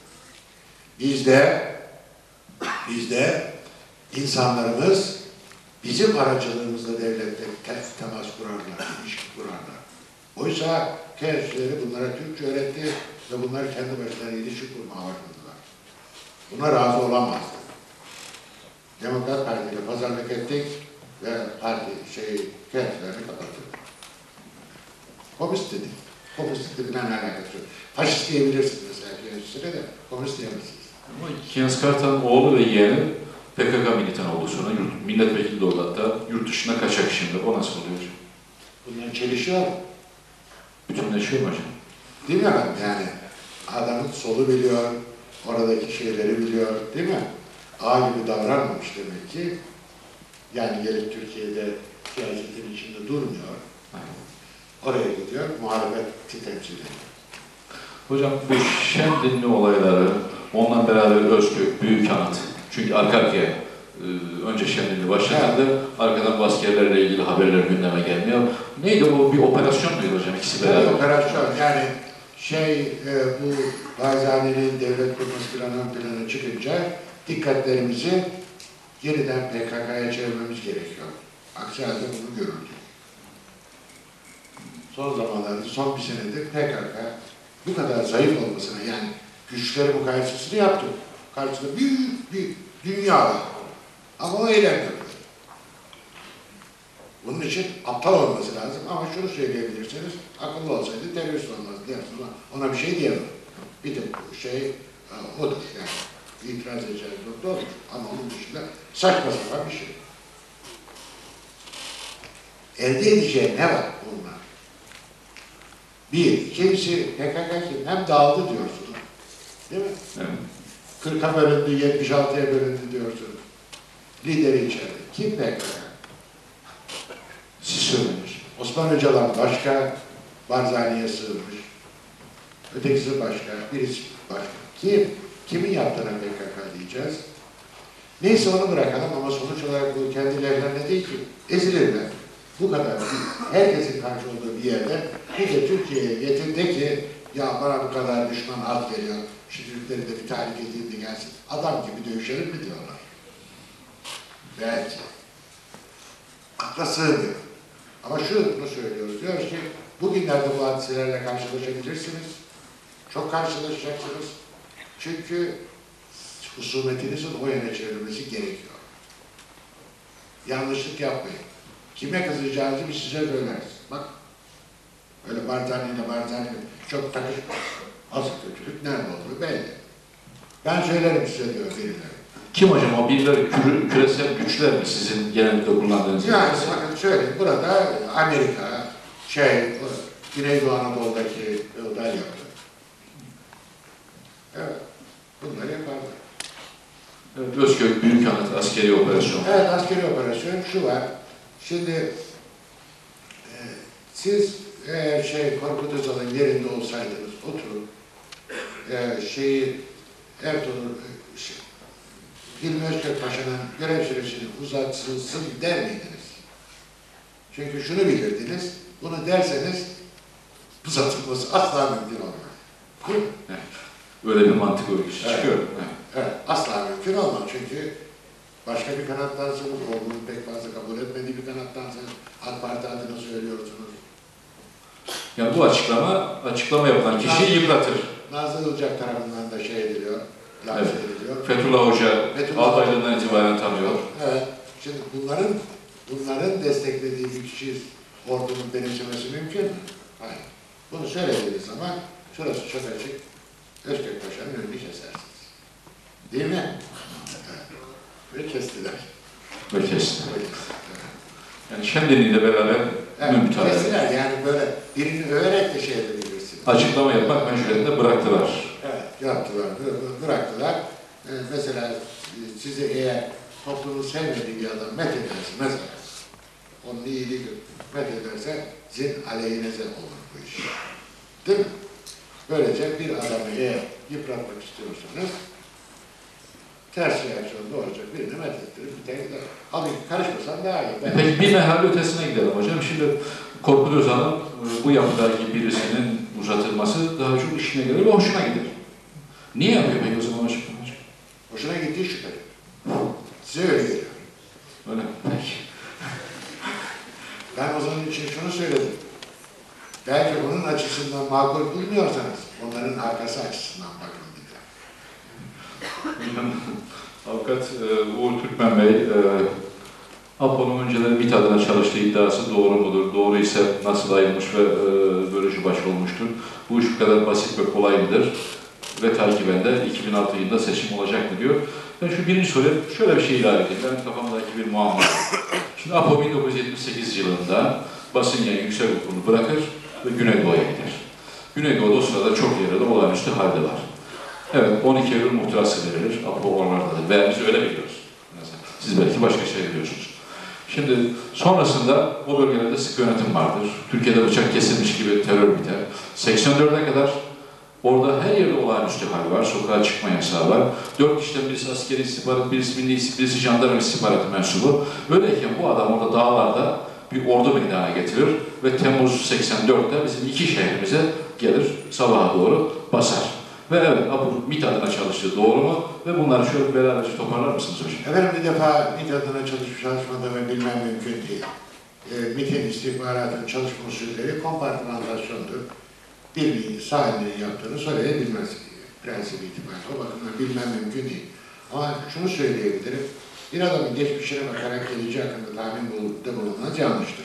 Bizde insanlarımız bizim aracılığımızla devletle temas kurarlar, ilişki kurarlar. Oysa kendisileri bunlara Türkçe öğretti ve bunlar kendi başlarına ilişki kurmaya başladılar. Buna razı olamazdı. Demokrat Parti ile pazarlık ettik ve parti kendilerini kapattık. Komünist dedik. Komünist dediğinden alakası yok. Faşist diyebilirsiniz mesela kendisine de, komünist diyemezsiniz. Ama Çinyaz Kartal'ın oğlu ve yeğeni PKK militan oldu sonra. Milletvekili de oldu hatta. Yurt dışına kaçak şimdi. O nasıl oluyor hocam? Bunların çelişiyor mu? Bütünleşiyor mu hocam? Değil mi efendim? Yani adamın solu biliyor, oradaki şeyleri biliyor, değil mi? Ağ gibi davranmamış demek ki. Yani gelip Türkiye'de siyasetin içinde durmuyor. Oraya gidiyor, muhalefeti temsil ediyor. Hocam bu Şemdinli olayları, Onunla beraber Özkök, Büyükanıt. Çünkü arka arkaya önce Şemdinli başlatıldı, arkadan bu askerlerle ilgili haberler gündeme gelmiyor. Neydi o, bir operasyon muydu hocam ikisi beraber? Tabii operasyon, yani bu Barzani'nin devlet kurması planı ön plana çıkınca dikkatlerimizi yeniden PKK'ya çevirmemiz gerekiyor. Aksi halde bunu görürdük. Son zamanlarda, son bir senedir PKK bu kadar zayıf olmasına, yani güçleri mukayesesini yaptım. Karşısında büyük bir dünya var. Ama o eylemiyor. Bunun için aptal olması lazım ama şunu söyleyebilirsiniz, akıllı olsaydı terörist olmazdı dersiniz. Ona bir şey diyemem. Bir de odur yani. İtiraz edeceğiz nokta olur. Ama onun dışında saçma sapan bir şey. Elde edeceği ne var bunlar? Bir, ikincisi PKK kim? Hem dağıldı diyorsunuz. Değil mi? Evet. 40'a bölündü, 76'ya bölündü diyorsunuz. Lideri içeride. Kim PKK? Siz söyleyin. Osman Öcalan başka, Barzani'ye sığınmış. Ötekisi başka, birisi başka. Kim? Kimin yaptığına PKK diyeceğiz. Neyse onu bırakalım ama sonuç olarak bu kendi lehlerine değil ki ezilirler. Bu kadar herkesin karşı olduğu bir yerde bir de Türkiye'ye getirdi ki ya bana bu kadar düşman at geliyor. Şu Türkleri de bir tahrik edeyim de gelsin. Adam gibi dövüşelim mi diyorlar. Belki. Akla sığmıyor. Ama şunu söylüyoruz. Diyoruz ki bugünlerde bu hadiselerle karşılaşabilirsiniz. Çok karşılaşacaksınız. Çünkü husumetinizin o yöne çevrilmesi gerekiyor. Yanlışlık yapmayın. Kime kızacağınızı biz size söyleriz. Bak, öyle Barzani'yle çok takışma. Asıl kötülük nerede olduğu belli. Ben söylerim size diyor birileri. Kim hocam o birileri küresel güçler mi sizin genellikle kullandığınız? Yani bakın söyleyeyim, burada Amerika, Güneydoğu Anadolu'daki Iğdar yaptı. Evet, bunları yaparlar. Evet, Özkök, Büyükanıt askeri operasyon. Evet, askeri operasyon şu var. Şimdi siz eğer Korkut Özal'ın yerinde olsaydınız oturup Ertuğrul Hilmi Özkök Paşa'nın görev süresini uzatsın der miydiniz? Çünkü şunu bilirdiniz, bunu derseniz uzatılması asla mümkün olmaz. Değil mi? Evet. Böyle bir mantık örgüsü çıkıyor. Evet, asla mümkün olmaz çünkü başka bir kanattansınız, olduğunu pek fazla kabul etmediği bir kanattansınız, AK Parti adına söylüyorsunuz. Yani bu açıklama yapılan kişiyi yıpratır. Nazlı Ilıcak tarafından da ediliyor, lanse ediliyor. Fethullah Hoca Alpaydın'dan itibaren tanıyor. Evet, şimdi bunların desteklediği bir kişi ordunun benimsemesi mümkün mü? Hayır. Bunu söylediğiniz zaman şurası çok açık, Özkök Paşa'nın önünü kesersiniz. Değil mi? Ve kestiler. Ve kesti. Yani Şemdinli'yle beraber müteahhit. Kestiler yani böyle birini överek de edebilirsiniz. Açıklama yapmak mecburiyetinde bıraktılar. Evet, yaptılar, bıraktılar. Mesela sizi eğer toplumun sevmediği bir adam methederse mesela, onun iyiliği methederse sizin aleyhinize olur bu iş. Değil mi? Böylece bir adamı eğer yıpratmak istiyorsanız ters reaksiyon doğuracak birini methettirip bir tek gider. Halbuki karışmasan daha iyi. Peki bir merhale ötesine gidelim hocam. Şimdi Korkut Özal'ın bu yapıdaki birisinin uzatılması daha çok işine gelir ve hoşuna gider. Niye yapıyor peki o zaman hocam? Hoşuna gittiği şüpheli. Size öyle geliyor. Öyle. Peki. Ben o zaman için şunu söyledim. Belki onun açısından makul bulmuyorsanız, onların arkası açısından bakın dedi. Avukat Uğur Türkmen Bey, Apo'nun önceden MİT adına çalıştığı iddiası doğru mudur? Doğru ise nasıl ayrılmış ve bölücü baş olmuştur? Bu iş bu kadar basit ve kolay mıdır? Ve takiben de 2006 yılında seçim olacak mı diyor. Ben şu birinci soruya şöyle bir şey ilave edeyim. Benim kafamdaki bir muamma. Şimdi Apo 1978 yılında basın yayın yüksek okulunu bırakır ve Güneydoğu'ya gider. Güneydoğu'da o sırada çok yerlerde olağanüstü halde var. Evet, 12 Eylül muhtırası verilir. Apo oralardadır. Veya biz öyle biliyoruz. Siz belki başka şey biliyorsunuz. Şimdi sonrasında o bölgelerde sıkı yönetim vardır. Türkiye'de bıçak kesilmiş gibi terör biter. 84'e kadar Orada her yerde olağanüstü hal var, sokağa çıkma yasağı var. 4 kişiden birisi askeri istihbarat, birisi milli istihbarat, birisi jandarma istihbaratı mensubu. Böyleyken bu adam orada dağlarda bir ordu meydana getirir ve Temmuz 84'te bizim 2 şehrimize gelir, sabaha doğru basar. Ve evet, bu MİT adına çalıştığı doğru mu? Ve bunları şöyle beraberce toparlar mısınız hocam? Efendim bir defa MİT adına çalışıp çalışmadığımı bilmem mümkün değil. MİT'in istihbaratın çalışma usulleri kompartımantasyondur. Bir sağ elinin yaptığını söyleyebilmez prensip itibariyle. O bakımdan bilmem mümkün değil. Ama şunu söyleyebilirim. Bir adamın geçmişine bakarak geleceği hakkında tahminde bulunmaz yanlıştır.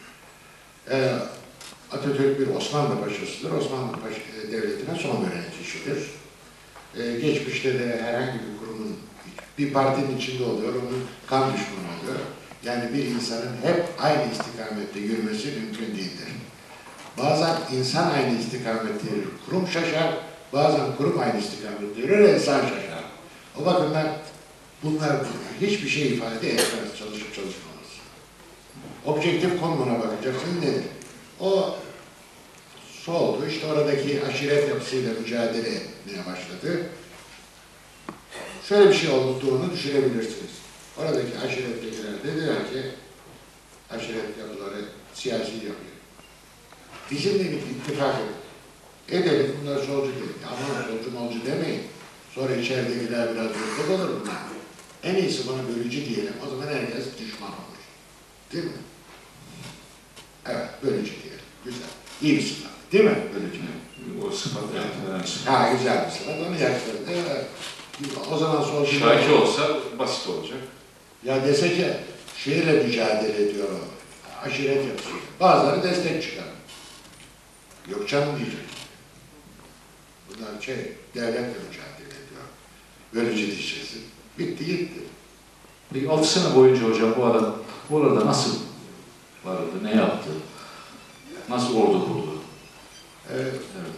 Atatürk bir Osmanlı paşasıdır. Osmanlı Devleti'ne son veren kişidir. Geçmişte de herhangi bir kurumun, bir partinin içinde oluyor, onun kan düşmanı oluyor. Yani bir insanın hep aynı istikamette yürümesi mümkün değildir. Bazen insan aynı istikamette yürür, kurum şaşar, bazen kurum aynı istikamette yürür, insan şaşar. O bakımdan bunlar hiçbir şey ifade etmez, çalışıp çalışmamız. Objektif konumuna bakacaksın nedir? O soldu, işte oradaki aşiret yapısıyla mücadele etmeye başladı. Şöyle bir şey olduğunu düşünebilirsiniz. Oradaki aşirettekiler dediler ki, aşiret yapıları siyasi yapıyor. Bizimle bir ittifak edelim, bunlar solcu değil. Aman solcu molcu demeyin. Sonra içeridekiler biraz yurtluk olur bunlar. En iyisi bana bölücü diyelim, o zaman herkes düşman olur. Değil mi? Evet, bölücü diyelim. Güzel. İyi bir sıfat. Değil mi? Bölücü. O sıfat evet. Ha, güzel bir sıfat. Onu yakıştırdı. O zaman solcu... Şarkı olsa basit olacak. Ya dese ki, şeyle mücadele ediyor o. Aşiret yapıyor. Bazıları destek çıkar. Yok canım diyecek. Bunlar devletle mücadele ediyor. Bölücü diyeceksin. Bitti gitti. Peki 6 sene boyunca hocam bu adam orada nasıl vardı, ne yaptı? Nasıl ordu kurdu? Evet.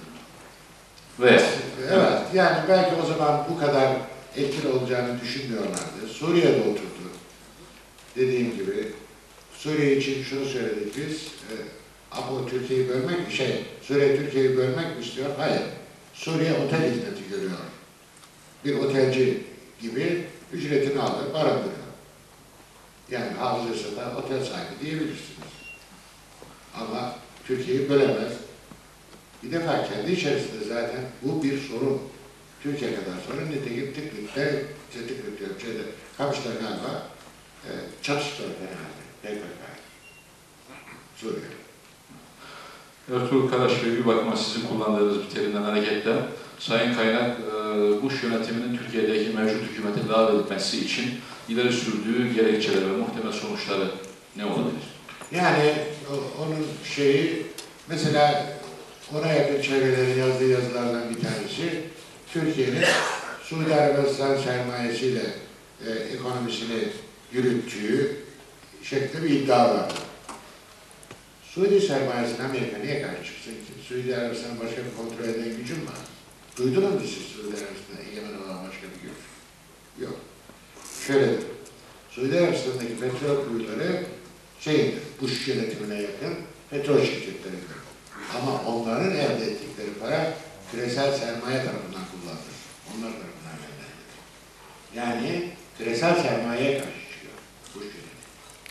Evet, yani belki o zaman bu kadar etkili olacağını düşünmüyorlardı. Suriye'de oturdu. Dediğim gibi Suriye için şunu söyledik biz. Apo Türkiye'yi bölmek, Suriye Türkiye'yi bölmek mi istiyor? Hayır. Suriye otel hizmeti görüyor. Bir otelci gibi ücretini alır, barındırıyor. Yani hafızası da otel sahibi diyebilirsiniz. Ama Türkiye'yi bölemez. Bir defa kendi içerisinde zaten bu bir sorun. Türkiye kadar sorun. Nitekim Tikrit'te, Kamış'ta galiba çatıştılar herhalde. PKK. Suriye. Ertuğrul Karaş Bey, bir bakıma sizin kullandığınız bir terimden hareketle Sayın Kaynak, Bush yönetiminin Türkiye'deki mevcut hükümete lağvedilmesi için ileri sürdüğü gerekçeler ve muhtemel sonuçları ne olabilir? Yani onun mesela ona yakın çevrelerin yazdığı yazılardan bir tanesi, Türkiye'nin Suudi Arabistan sermayesiyle ekonomisini yürüttüğü şeklinde bir iddia var. Suudi sermayesine Amerika niye karşı çıksın ki? Suudi Arabistan'ın başka bir kontrol eden gücü mü var? Duydunuz mu siz Suudi Arabistan'da egemen olan başka bir güç? Yok. Şöyledir. Suudi Arabistan'daki petrol kuyuları Bush yönetimine yakın petrol şirketleridir. Ama onların elde ettikleri para küresel sermaye tarafından kullanılır. Onlar tarafından gönderilir. Yani küresel sermayeye karşı çıkıyor Bush yönetimi.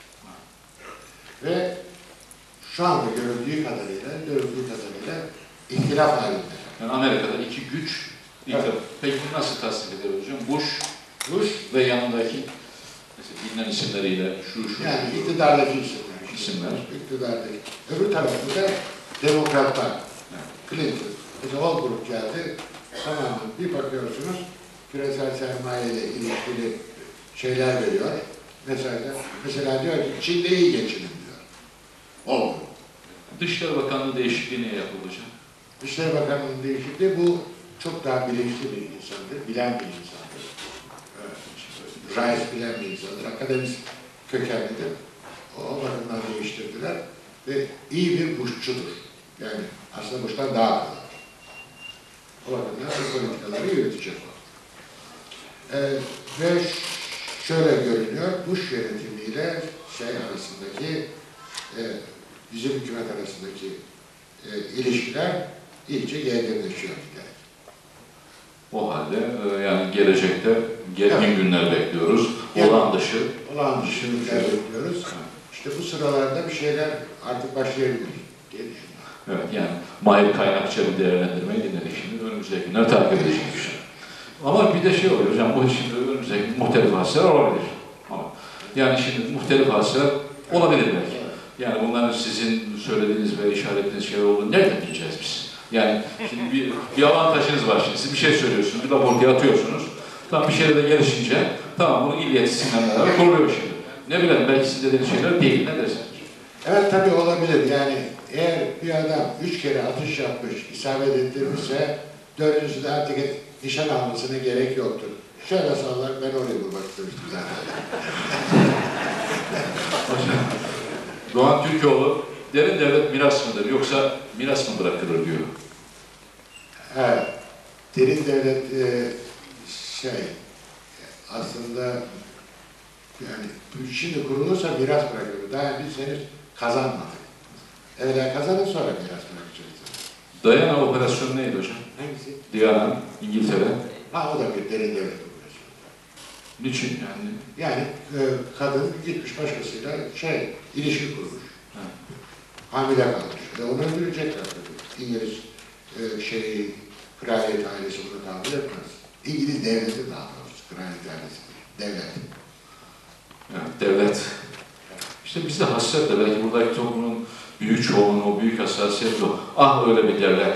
Ve şu anda görüldüğü kadarıyla ihtilaf halinde. Yani Amerika'da iki güç, evet. Peki nasıl tasdik eder hocam? Bush ve yanındaki mesela bilinen isimleriyle yani iktidardaki isimler. İktidardaki. Öbür tarafta da demokratlar. Clinton. Mesela o grup geldi. Tamam, bir bakıyorsunuz küresel sermaye ile ilişkili şeyler veriyor. Mesela diyor ki Çin'de iyi geçinin diyor. Oldu. Dışişleri Bakanlığı değişikliği niye yapıldı hocam? Dışişleri Bakanlığı'nın değişikliği bu çok daha bilinçli bir insandır, bilen bir insandır. Reis bilen bir insandır, akademik kökenlidir. O bakımdan değiştirdiler ve iyi bir Bush'çudur. Yani aslında Bush'tan daha akıllı. O bakımdan bu politikaları yürütecek o. Ve şöyle görünüyor, Bush yönetimiyle arasındaki, bizim hükümet arasındaki ilişkiler iyice gerginleşiyor giderek. O halde yani gelecekte gergin Evet. günler bekliyoruz. Olağan dışı. Olağan dışı günler bekliyoruz. İşte bu sıralarda bir şeyler artık başlayabilir diye düşünüyorum. Evet, yani Mahir Kaynakça bir değerlendirmeyi dinledik şimdi. Önümüzdeki günler takip edeceğiz. Ama bir de şey oluyor hocam, bu şimdi önümüzdeki muhtelif hadiseler olabilir. Ama yani şimdi muhtelif hadiseler olabilir belki. Yani bunların sizin söylediğiniz ve işaret ettiğiniz şeyler olduğunu nereden bileceğiz biz? Yani şimdi bir avantajınız var şimdi. Siz bir şey söylüyorsunuz, bir laf ortaya atıyorsunuz. Tamam, bir şeyle de gelişince tamam bunu illiyet sistemlerle kuruluyor şimdi. Ne bileyim, belki siz dediğiniz şeyler değil, ne dersiniz? Evet tabii olabilir. Yani eğer bir adam 3 kere atış yapmış, isabet ettirmişse dördüncüsü de artık nişan almasına gerek yoktur. Şöyle sallar, ben oraya vurmak istemiştim zaten. Hocam, Doğan Türkoğlu, derin devlet miras mıdır yoksa miras mı bırakılır diyor. Evet, derin devlet aslında yani şimdi kurulursa miras bırakıyor. Daha biz henüz kazanmadık. Evvela kazanıp sonra miras bırakacağız. Diana operasyonu neydi hocam? Hangisi? Diana, İngiltere. Ha o da bir derin devlet operasyonu. Niçin yani? Yani kadın gitmiş başkasıyla ilişki kurmuş. Hamile kalmış. Ve onu öldürecekler tabii. İngiliz kraliyet ailesi bunu kabul etmez. İngiliz devleti daha doğrusu, kraliyet ailesi. Devlet. Evet, devlet. İşte bizde hasret de belki buradaki toplumun büyük çoğunluğu, büyük hassasiyet o. Ah öyle bir devlet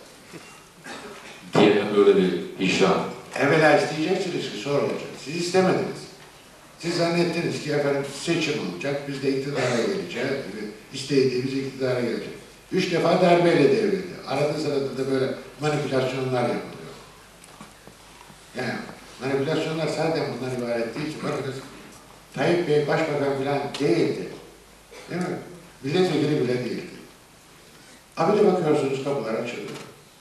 diye öyle bir hicran. Evvela isteyeceksiniz ki sonra olacak. Siz istemediniz. Siz zannettiniz ki efendim seçim olacak, biz de iktidara geleceğiz, istediğimiz iktidara gelecek. 3 defa darbeyle devrildi. Arada sırada da böyle manipülasyonlar yapılıyor. Yani manipülasyonlar zaten bundan ibaret değil ki. Bakınız, Tayyip Bey başbakan falan değildi. Değil mi? Milletvekili bile değildi. Abi de bakıyorsunuz kapılar açıldı.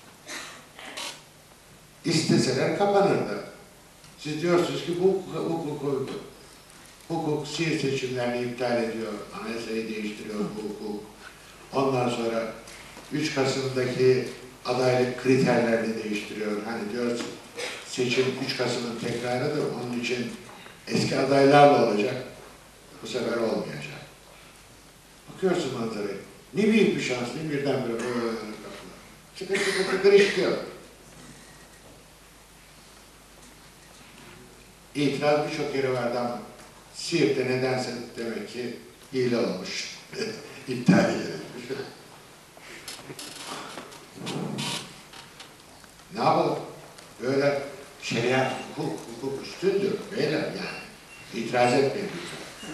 İsteseler kapanırdı. Siz diyorsunuz ki bu hukuk uygun. Hukuk Siirt seçimlerini iptal ediyor, anayasayı değiştiriyor bu hukuk. Ondan sonra 3 Kasım'daki adaylık kriterlerini değiştiriyor. Hani diyorsun seçim 3 Kasım'ın tekrarıdır, onun için eski adaylarla olacak, bu sefer olmayacak. Bakıyorsun manzarayı, ne büyük bir şans, ne birdenbire böyle kapılar. Çıkır çıkır çıkır işliyor. İtiraz birçok yeri vardı ama Siirt'te nedense demek ki hile olmuş. İptal edilmiş. Ne yapalım? Böyle şeriat, hukuk üstündür. Beyler yani. İtiraz etmeyin lütfen.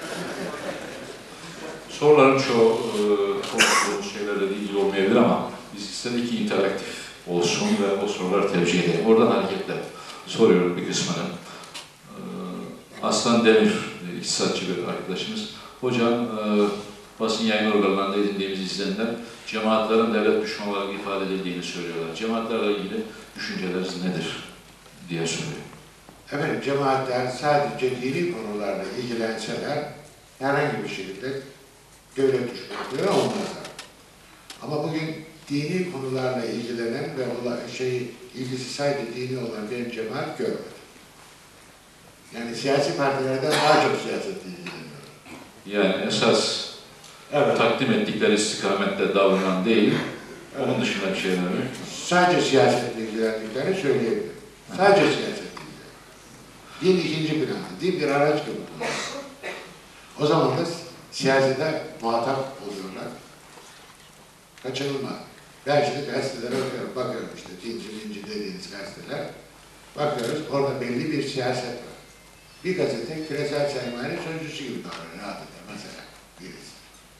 Soruların çoğu konuştuğumuz şeylerle ilgili olmayabilir ama biz istedik ki interaktif olsun ve o soruları tercih edelim. Oradan hareketle soruyorum bir kısmını. Aslan Demir, iktisatçı bir arkadaşımız. Hocam, basın yayın organlarında edindiğimiz izlenimler, cemaatlerin devlet düşmanı olarak ifade edildiğini söylüyorlar. Cemaatlerle ilgili düşünceleriniz nedir diye soruyor. Efendim, cemaatler sadece dini konularla ilgilenseler herhangi bir şekilde devlet düşmanlığı olmazlar. Ama bugün dini konularla ilgilenen ve ilgisi sadece dini olan bir cemaat görmedim. Yani siyasi partilerden daha çok siyasetle ilgileniyor. Yani esas takdim ettikleri istikamette davranan değil, onun dışında bir şeyler mi? Sadece siyasetle ilgilendiklerini söyleyebilirim. Sadece siyasetle ilgileniyor. Din ikinci planda, din bir araç gibi. O zaman da siyasete muhatap oluyorlar. Kaçınılmaz. Ben şimdi gazetelere bakıyorum işte dinci dediğiniz gazeteler. Bakıyoruz, orada belli bir siyaset var. Bir gazete küresel sermayenin sözcüsü gibi davranıyor adeta mesela birisi.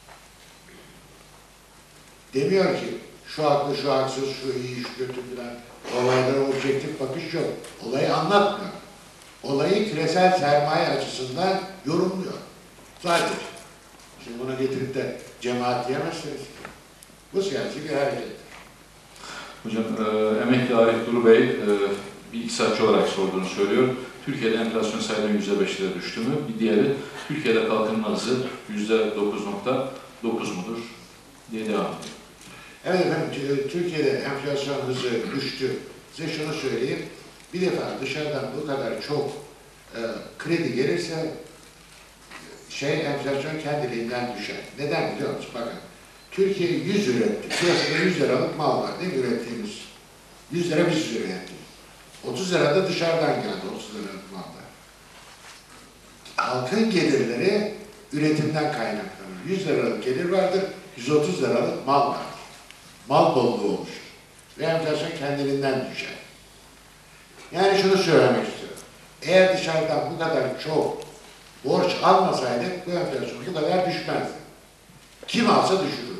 Demiyor ki şu haklı, şu haksız, şu iyi, şu kötü falan. Olaylara objektif bakış yok. Olayı anlatmıyor. Olayı küresel sermaye açısından yorumluyor. Sadece. Şimdi buna getirip de cemaat diyemezsiniz. Bu siyasi bir hareket. Hocam, emekli Arif Duru Bey bir iktisatçı olarak sorduğunu söylüyor. Türkiye'de enflasyon sayıdan %5'lere düştü mü? Bir diğeri, Türkiye'de kalkınma hızı %9.9 mudur? Diye devam ediyor. Evet efendim, Türkiye'de enflasyon hızı düştü. Size şunu söyleyeyim, bir defa dışarıdan bu kadar çok kredi gelirse enflasyon kendiliğinden düşer. Neden biliyor musun? Bakın, Türkiye 100 üretti. Piyasada 100 liralık mal var değil mi ürettiğimiz? 100 lira biz ürettik. 30 lira da dışarıdan geldi 30 liralık mallar. Halkın gelirleri üretimden kaynaklanır. 100 liralık gelir vardır, 130 liralık mal vardır. Mal bolluğu oluşur. Ve enflasyon kendiliğinden düşer. Yani şunu söylemek istiyorum. Eğer dışarıdan bu kadar çok borç almasaydık bu enflasyon bu kadar düşmezdi. Kim alsa düşürür.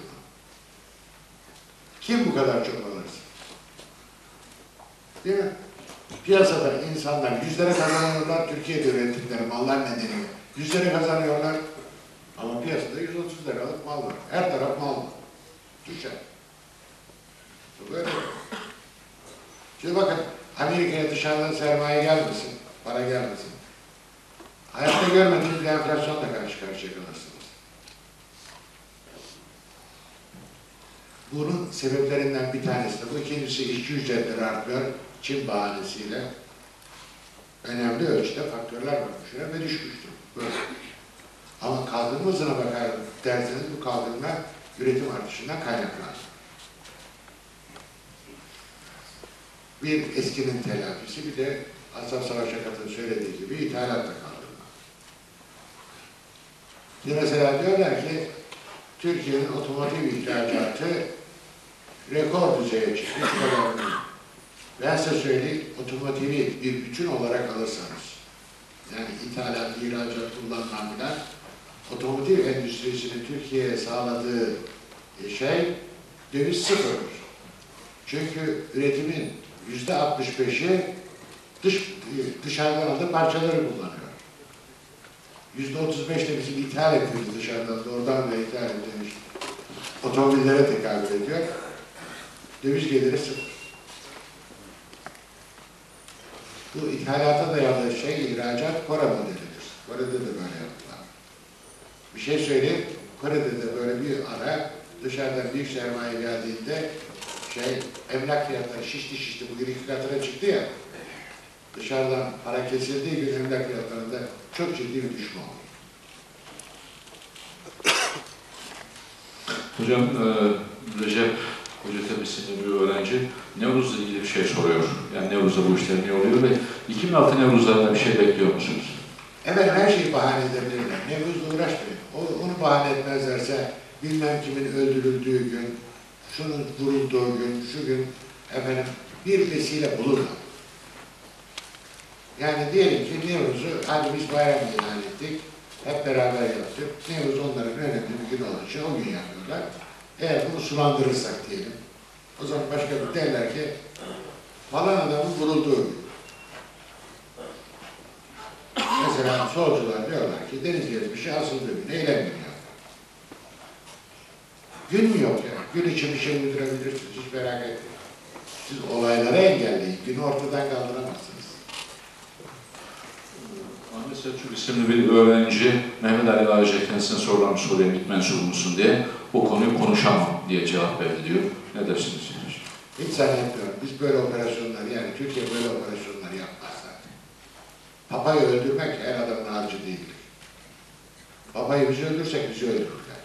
Kim bu kadar çok alırsa? Değil mi? Piyasada insanlar 100 lira kazanıyorlar, Türkiye'de ürettikleri mallar nedeniyle 100 lira kazanıyorlar. Ama piyasada 130 liralık mal var. Her taraf mal var. Düşer. Böyle. Şimdi bakın, Amerika'ya dışarıdan sermaye gelmesin, para gelmesin. Hayatta görmediğiniz bir enflasyonla karşı karşıya kalırsınız. Bunun sebeplerinden bir tanesi de bu. İkincisi işçi ücretleri artıyor. Çin bahanesiyle önemli ölçüde faktörler varmış ve düşmüştür. Böyle. Ama kalkınma hızına bakar derseniz bu kalkınma üretim artışından kaynaklanır. Bir eskinin telafisi, bir de Asaf Savaş Akat'ın söylediği gibi ithalatla kaldırma. Şimdi mesela diyorlar ki Türkiye'nin otomotiv ihracatı rekor düzeye çıktı. Ben size söyleyeyim, otomotivi bir bütün olarak alırsanız, yani ithalat, ihracat, kullanılan bilen, otomotiv endüstrisinin Türkiye'ye sağladığı döviz sıfırdır. Çünkü üretimin %65'i dışarıdan aldığı parçaları kullanıyor. %35 de bizim ithal ettiğimiz dışarıdan doğrudan ve ithal ettiğimiz otomobillere tekabül ediyor. Döviz geliri sıfır. Bu ithalata dayalı ihracat Kore modelidir. Kore'de de böyle yaptılar. Bir şey söyleyeyim, Kore'de de böyle bir ara dışarıdan büyük sermaye geldiğinde emlak fiyatları şişti, bugün 2 katına çıktı ya, dışarıdan para kesildiği gün emlak fiyatlarında çok ciddi bir düşme oldu. Hocam, Recep Kocatepe isimli bir öğrenci Nevruz'la ilgili bir şey soruyor. Yani Nevruz'da bu işler niye oluyor ve 2006 Nevruz'larında bir şey bekliyor musunuz? Evet, her şeyi bahane edebilirler. Nevruz'la uğraşmayın. Onu bahane etmezlerse bilmem kimin öldürüldüğü gün, şunun vurulduğu gün, şu gün bir vesile bulurlar. Yani diyelim ki Nevruz'u, hani biz bayram ilan ettik, hep beraber yaptık. Nevruz onların önemli bir gün olduğu için o gün yapıyorlar. Eğer bunu sulandırırsak diyelim, o zaman başka bir derler ki falan adamın vurulduğu gün. Mesela solcular diyorlar ki Deniz Gezmiş'i asıldığı gün, eylem günü yapıyor. Gün mü yok yani? Gün için bir şey uydurabilirsiniz, hiç merak etmeyin. Siz olayları engelleyin, günü ortadan kaldıramazsınız. Ahmet Selçuk isimli bir öğrenci, Mehmet Ali Ağacı'ya kendisine sorulan soruya MİT mensubu musun diye o konuyu konuşamam diye cevap verdi diyor. Ne dersiniz? Hiç zannetmiyorum. Biz böyle operasyonlar, yani Türkiye böyle operasyonlar yapmaz zaten. Papayı öldürmek her adamın harcı değildir. Papayı biz öldürsek bizi öldürürler.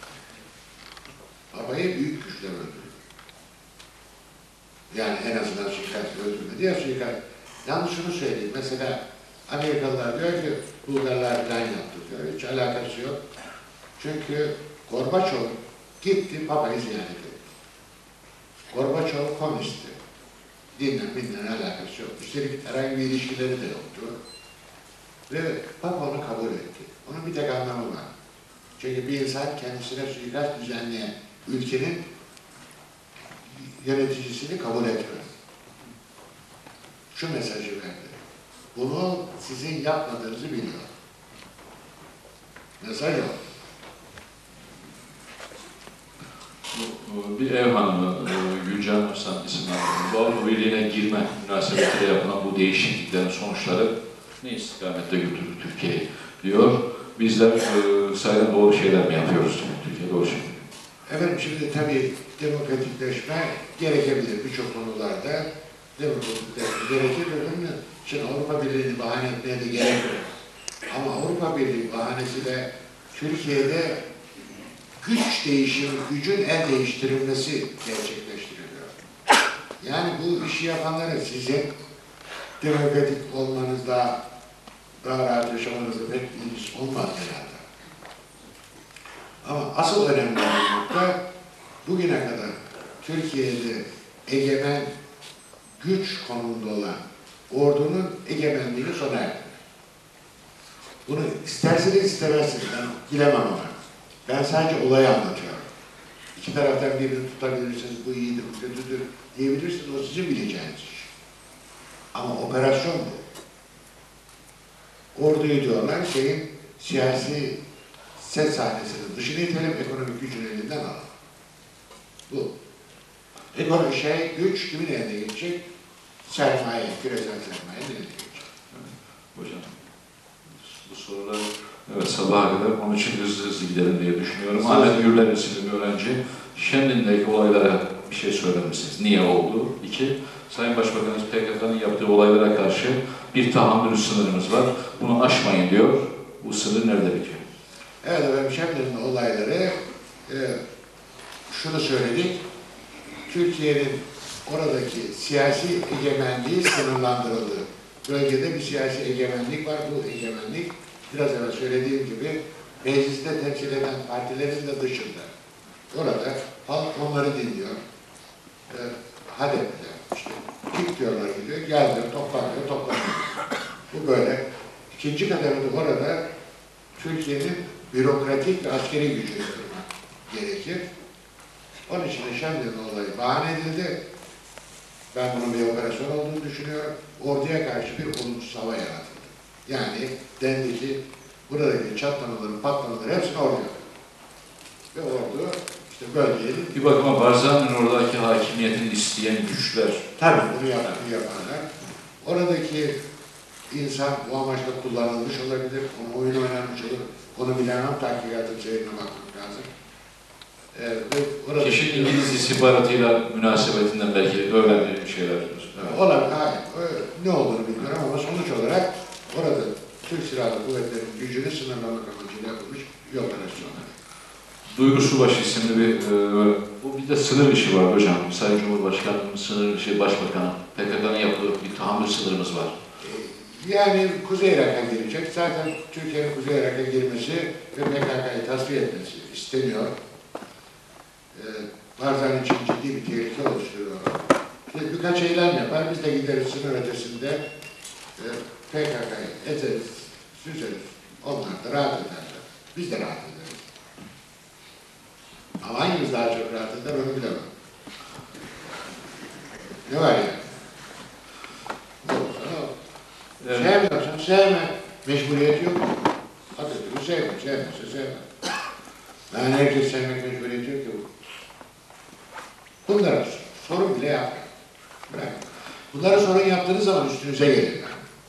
Papayı büyük güçler öldürür. Yani en azından suikast öldürmedi ya suikast. Yalnız şunu söyleyeyim, mesela Amerikalılar diyor ki Bulgarlar plan yaptı diyor. Hiç alakası yok. Çünkü Gorbaçov gitti Papa'yı ziyaret etti. Gorbaçov komünistti. Dinle alakası yok. Üstelik herhangi bir ilişkileri de yoktu. Ve Papa onu kabul etti. Onun bir tek anlamı var. Çünkü bir insan kendisine suikast düzenleyen ülkenin yöneticisini kabul etmez. Şu mesajı verdi. Bunu sizin yapmadığınızı biliyor. Mesaj o. Bir ev hanımı, Gülcan Arslan isimli hanımı, Avrupa Birliği'ne girme münasebetiyle yapılan bu değişikliklerin sonuçları ne istikamette götürdü Türkiye'yi diyor. Bizler sayeden doğru şeyler mi yapıyoruz? Türkiye doğru şey mi? Efendim şimdi tabii demokratikleşme gerekebilir birçok konularda. Demokratikleşme gerekir mi? Şimdi Avrupa Birliği'ni bahane etmeye de gerek yok. Ama Avrupa Birliği bahanesiyle Türkiye'de güç değişimi, gücün el değiştirilmesi gerçekleştiriliyor. Yani bu işi yapanların sizin demokratik olmanızda, daha rahat yaşamanızda pek ilgisi olmaz herhalde. Ama asıl önemli olan nokta, bugüne kadar Türkiye'de egemen güç konumunda olan ordunun egemenliğini sona erdirdi. Bunu isterseniz istemezsiniz, ben bilemem ama. Ben sadece olayı anlatıyorum. İki taraftan birini tutabilirsiniz, bu iyidir, bu kötüdür diyebilirsiniz, o sizin bileceğiniz iş. Ama operasyon bu. Orduyu diyorlar siyasi set sahnesinin dışına itelim, ekonomik gücün elinden alalım. Bu. Ekonomik güç kimin eline geçecek? Sermaye, küresel sermayenin eline geçecek. Hocam, bu sorular evet sabaha kadar, onun için hızlı gidelim diye düşünüyorum. Ahmet Gürler isimli bir öğrenci, Şemdin'deki olaylara bir şey söyler misiniz? Niye oldu? 2. Sayın Başbakanımız PKK'nın yaptığı olaylara karşı bir tahammül sınırımız var. Bunu aşmayın diyor. Bu sınır nerede bitiyor? Evet efendim, Şemdin'in olayları şunu söyledik. Türkiye'nin oradaki siyasi egemenliği sınırlandırıldı. Bölgede bir siyasi egemenlik var. Bu egemenlik biraz evvel söylediğim gibi mecliste temsil eden partilerin de dışında. Orada halk onları dinliyor. Hadep'te işte git diyorlar gidiyor, gel diyor, toplanıyor. Bu böyle. İkinci kademede orada Türkiye'nin bürokratik ve askeri gücünü kırmak gerekir. Onun için de Şemdin'in olayı bahane edildi. Ben bunun bir operasyon olduğunu düşünüyorum. Orduya karşı bir olumsuz hava yaratıldı. Yani dendi ki buradaki çatlamaların, patlamaların hepsini orduya. Ve ordu işte bölgenin... Bir bakıma Barzani'nin oradaki hakimiyetini isteyen güçler. Tabii bunu yaparlar. Oradaki insan bu amaçla kullanılmış olabilir, onu oyun oynanmış olur. Onu bilemem, tahkikatın seyrine bakmak lazım. Kişi İngiliz istihbaratıyla münasebetinden belki öğrendiği bir şeyler. Evet. Olabilir, hayır. Ne olduğunu bilmiyorum ama sonuç olarak orada Türk Silahlı Kuvvetleri'nin gücünü sınırlamak amacıyla yapılmış bir operasyonlar. Duygu Subaşı isimli bu bir de sınır işi var hocam. Sayın Cumhurbaşkanımız sınır işi, Başbakanı, PKK'nın yaptığı bir tahammül sınırımız var. Yani Kuzey Irak'a girecek. Zaten Türkiye'nin Kuzey Irak'a girmesi ve PKK'yı tasfiye etmesi isteniyor. Barzani için ciddi bir tehlike oluşturuyor. İşte birkaç eylem yapar, biz de gideriz sınır ötesinde PKK'yı ezeriz, süzeriz. Onlar da rahat ederler. Biz de rahat ederiz. Ama hangimiz daha çok rahat eder onu bilemem. Ne var ya? Evet. Sevmiyorsan sevme. Mecburiyet yok. Atatürk'ü sevmezse sevme. Yani herkes sevmek mecburiyeti yok ki bu. Bunlara sorun bile yapmayın. Bırakın. Bunlara sorun yaptığınız zaman üstünüze gelirler.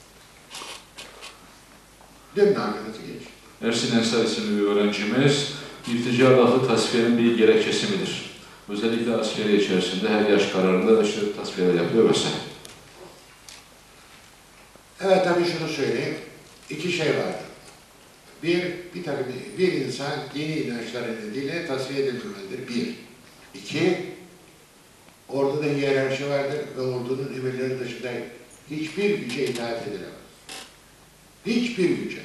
Dün namınızı geç. Ersin Ensar isimli bir öğrencimiz, irtica lafı tasfiyenin bir gerekçesi midir? Özellikle askeri içerisinde her yaş kararında işte tasfiyeler yapıyor vesaire. Evet, tabii şunu söyleyeyim. İki şey vardır. Bir insan dini inançları nedeniyle tasfiye edilmelidir. Bir. İki, orduda hiyerarşi vardır ve ordunun emirleri dışında hiçbir güce itaat edilemez. Hiçbir güce.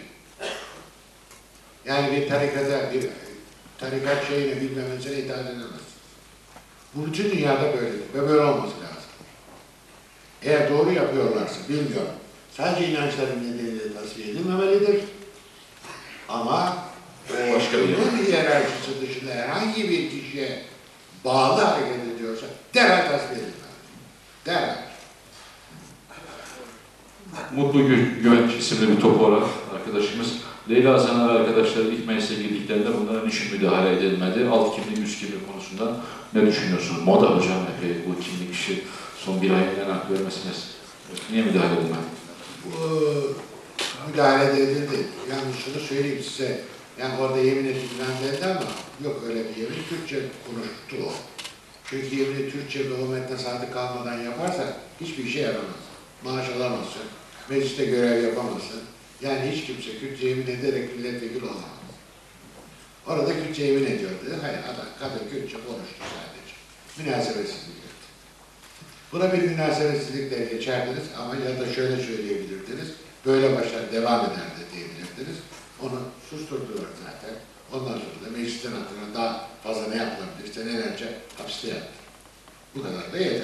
Yani bir tarikat şeyini bilmemesine itaat edemez. Bu bütün dünyada böyledir ve böyle olması lazım. Eğer doğru yapıyorlarsa, bilmiyorum. Sadece inançların nedeniyle tasfiye edilmemelidir. Ama ordunun hiyerarşisi dışında herhangi bir kişiye bağlı hareket ediyorsa derhal tasfiye edilmelidir. Derhal. Mutlu Güvenç isimli bir topora arkadaşımız, Leyla Zanar arkadaşları ilk meclise girdiklerinde bunlara niçin müdahale edilmedi? Alt kimlik, üst kimlik konusunda ne düşünüyorsunuz? Moda hocam epey bu kimlik işi son bir ayın en hak vermesine niye müdahale edilmedi? Müdahale edildi. Yani şunu söyleyeyim size, Yani orada yemin etti falan dedi ama yok öyle bir yemin. Türkçe konuştu o. Çünkü yemini Türkçe ve o metne sadık kalmadan yaparsa hiçbir işe yaramaz. Maaş alamazsın, mecliste görev yapamazsın. Yani hiç kimse Kürtçe yemin ederek milletvekili olamaz. Orada Kürtçe yemin ediyordu. Hayır, adam, kadın Kürtçe konuştu sadece. Münasebetsizlik etti. Buna bir münasebetsizlik de geçerdiniz ama ya da şöyle söyleyebilirdiniz. Böyle başlar, devam ederdi diyebilirdiniz. Onu susturdular zaten. Ondan sonra da meclisten hatırına daha fazla ne yapılabilir? Senelerce hapiste yattı. Bu kadar da yeter.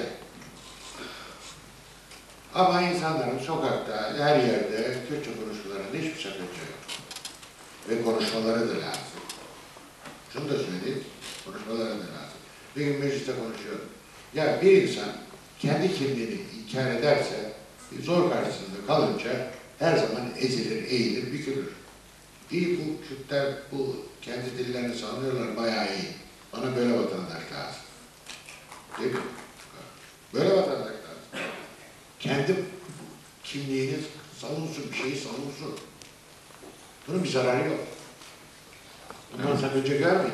Ama insanların sokakta, her yerde Kürtçe konuşmalarında hiçbir sakınca yok. Ve konuşmaları da lazım. Şunu da söyleyeyim, konuşmaları da lazım. Bir gün mecliste konuşuyorum. Ya bir insan kendi kimliğini inkar ederse, zor karşısında kalınca her zaman ezilir, eğilir, bükülür. İyi bu Kürtler, bu kendi dillerini savunuyorlar, bayağı iyi. Bana böyle vatandaş lazım. Değil mi? Böyle vatandaş lazım. Kendi kimliğini savunsun, bir şeyi savunsun. Bunun bir zararı yok. Bundan sen önce görmeyin.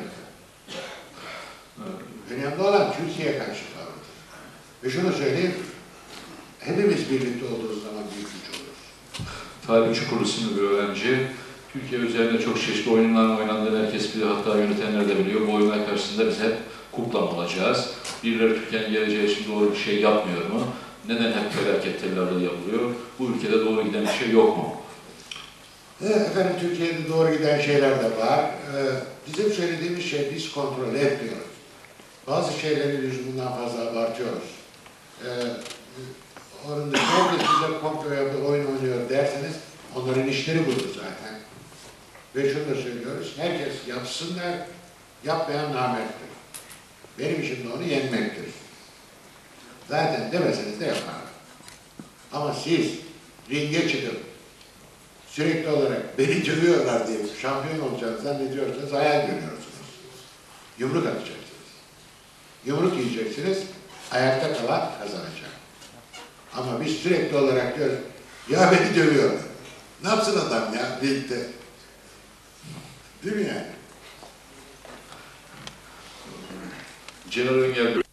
Önemli olan Türkiye'ye karşı tavrıdır. Ve şunu söyleyeyim, hepimiz birlikte olduğumuz zaman büyük güç oluruz. Talip Çukurlu isimli bir öğrenci. Türkiye üzerinde çok çeşitli oyunlar oynandığını herkes biliyor, hatta yönetenler de biliyor. Bu oyunlar karşısında biz hep kuklam olacağız. Birileri Türkiye'nin geleceği için doğru bir şey yapmıyor mu? Neden hep felaket tellallığı yapılıyor? Bu ülkede doğru giden bir şey yok mu? Efendim Türkiye'de doğru giden şeyler de var. Bizim söylediğimiz şey biz kontrol etmiyoruz. Bazı şeyleri lüzumundan fazla abartıyoruz. Onun da herkes bize komplo yapıyor, oyun oynuyor derseniz onların işleri budur zaten. Ve şunu da söylüyoruz, herkes yapsın der, yapmayan namerttir. Benim işim de onu yenmektir. Zaten demeseniz de yaparlar. Ama siz ringe çıkıp sürekli olarak beni dövüyorlar diye şampiyon olacağını zannediyorsanız hayal görüyorsunuz. Yumruk atacaksınız. Yumruk yiyeceksiniz, ayakta kalan kazanacak. Ama biz sürekli olarak diyoruz, ya beni dövüyorlar. Ne yapsın adam ya ringde? Değil mi yani? Celal Önger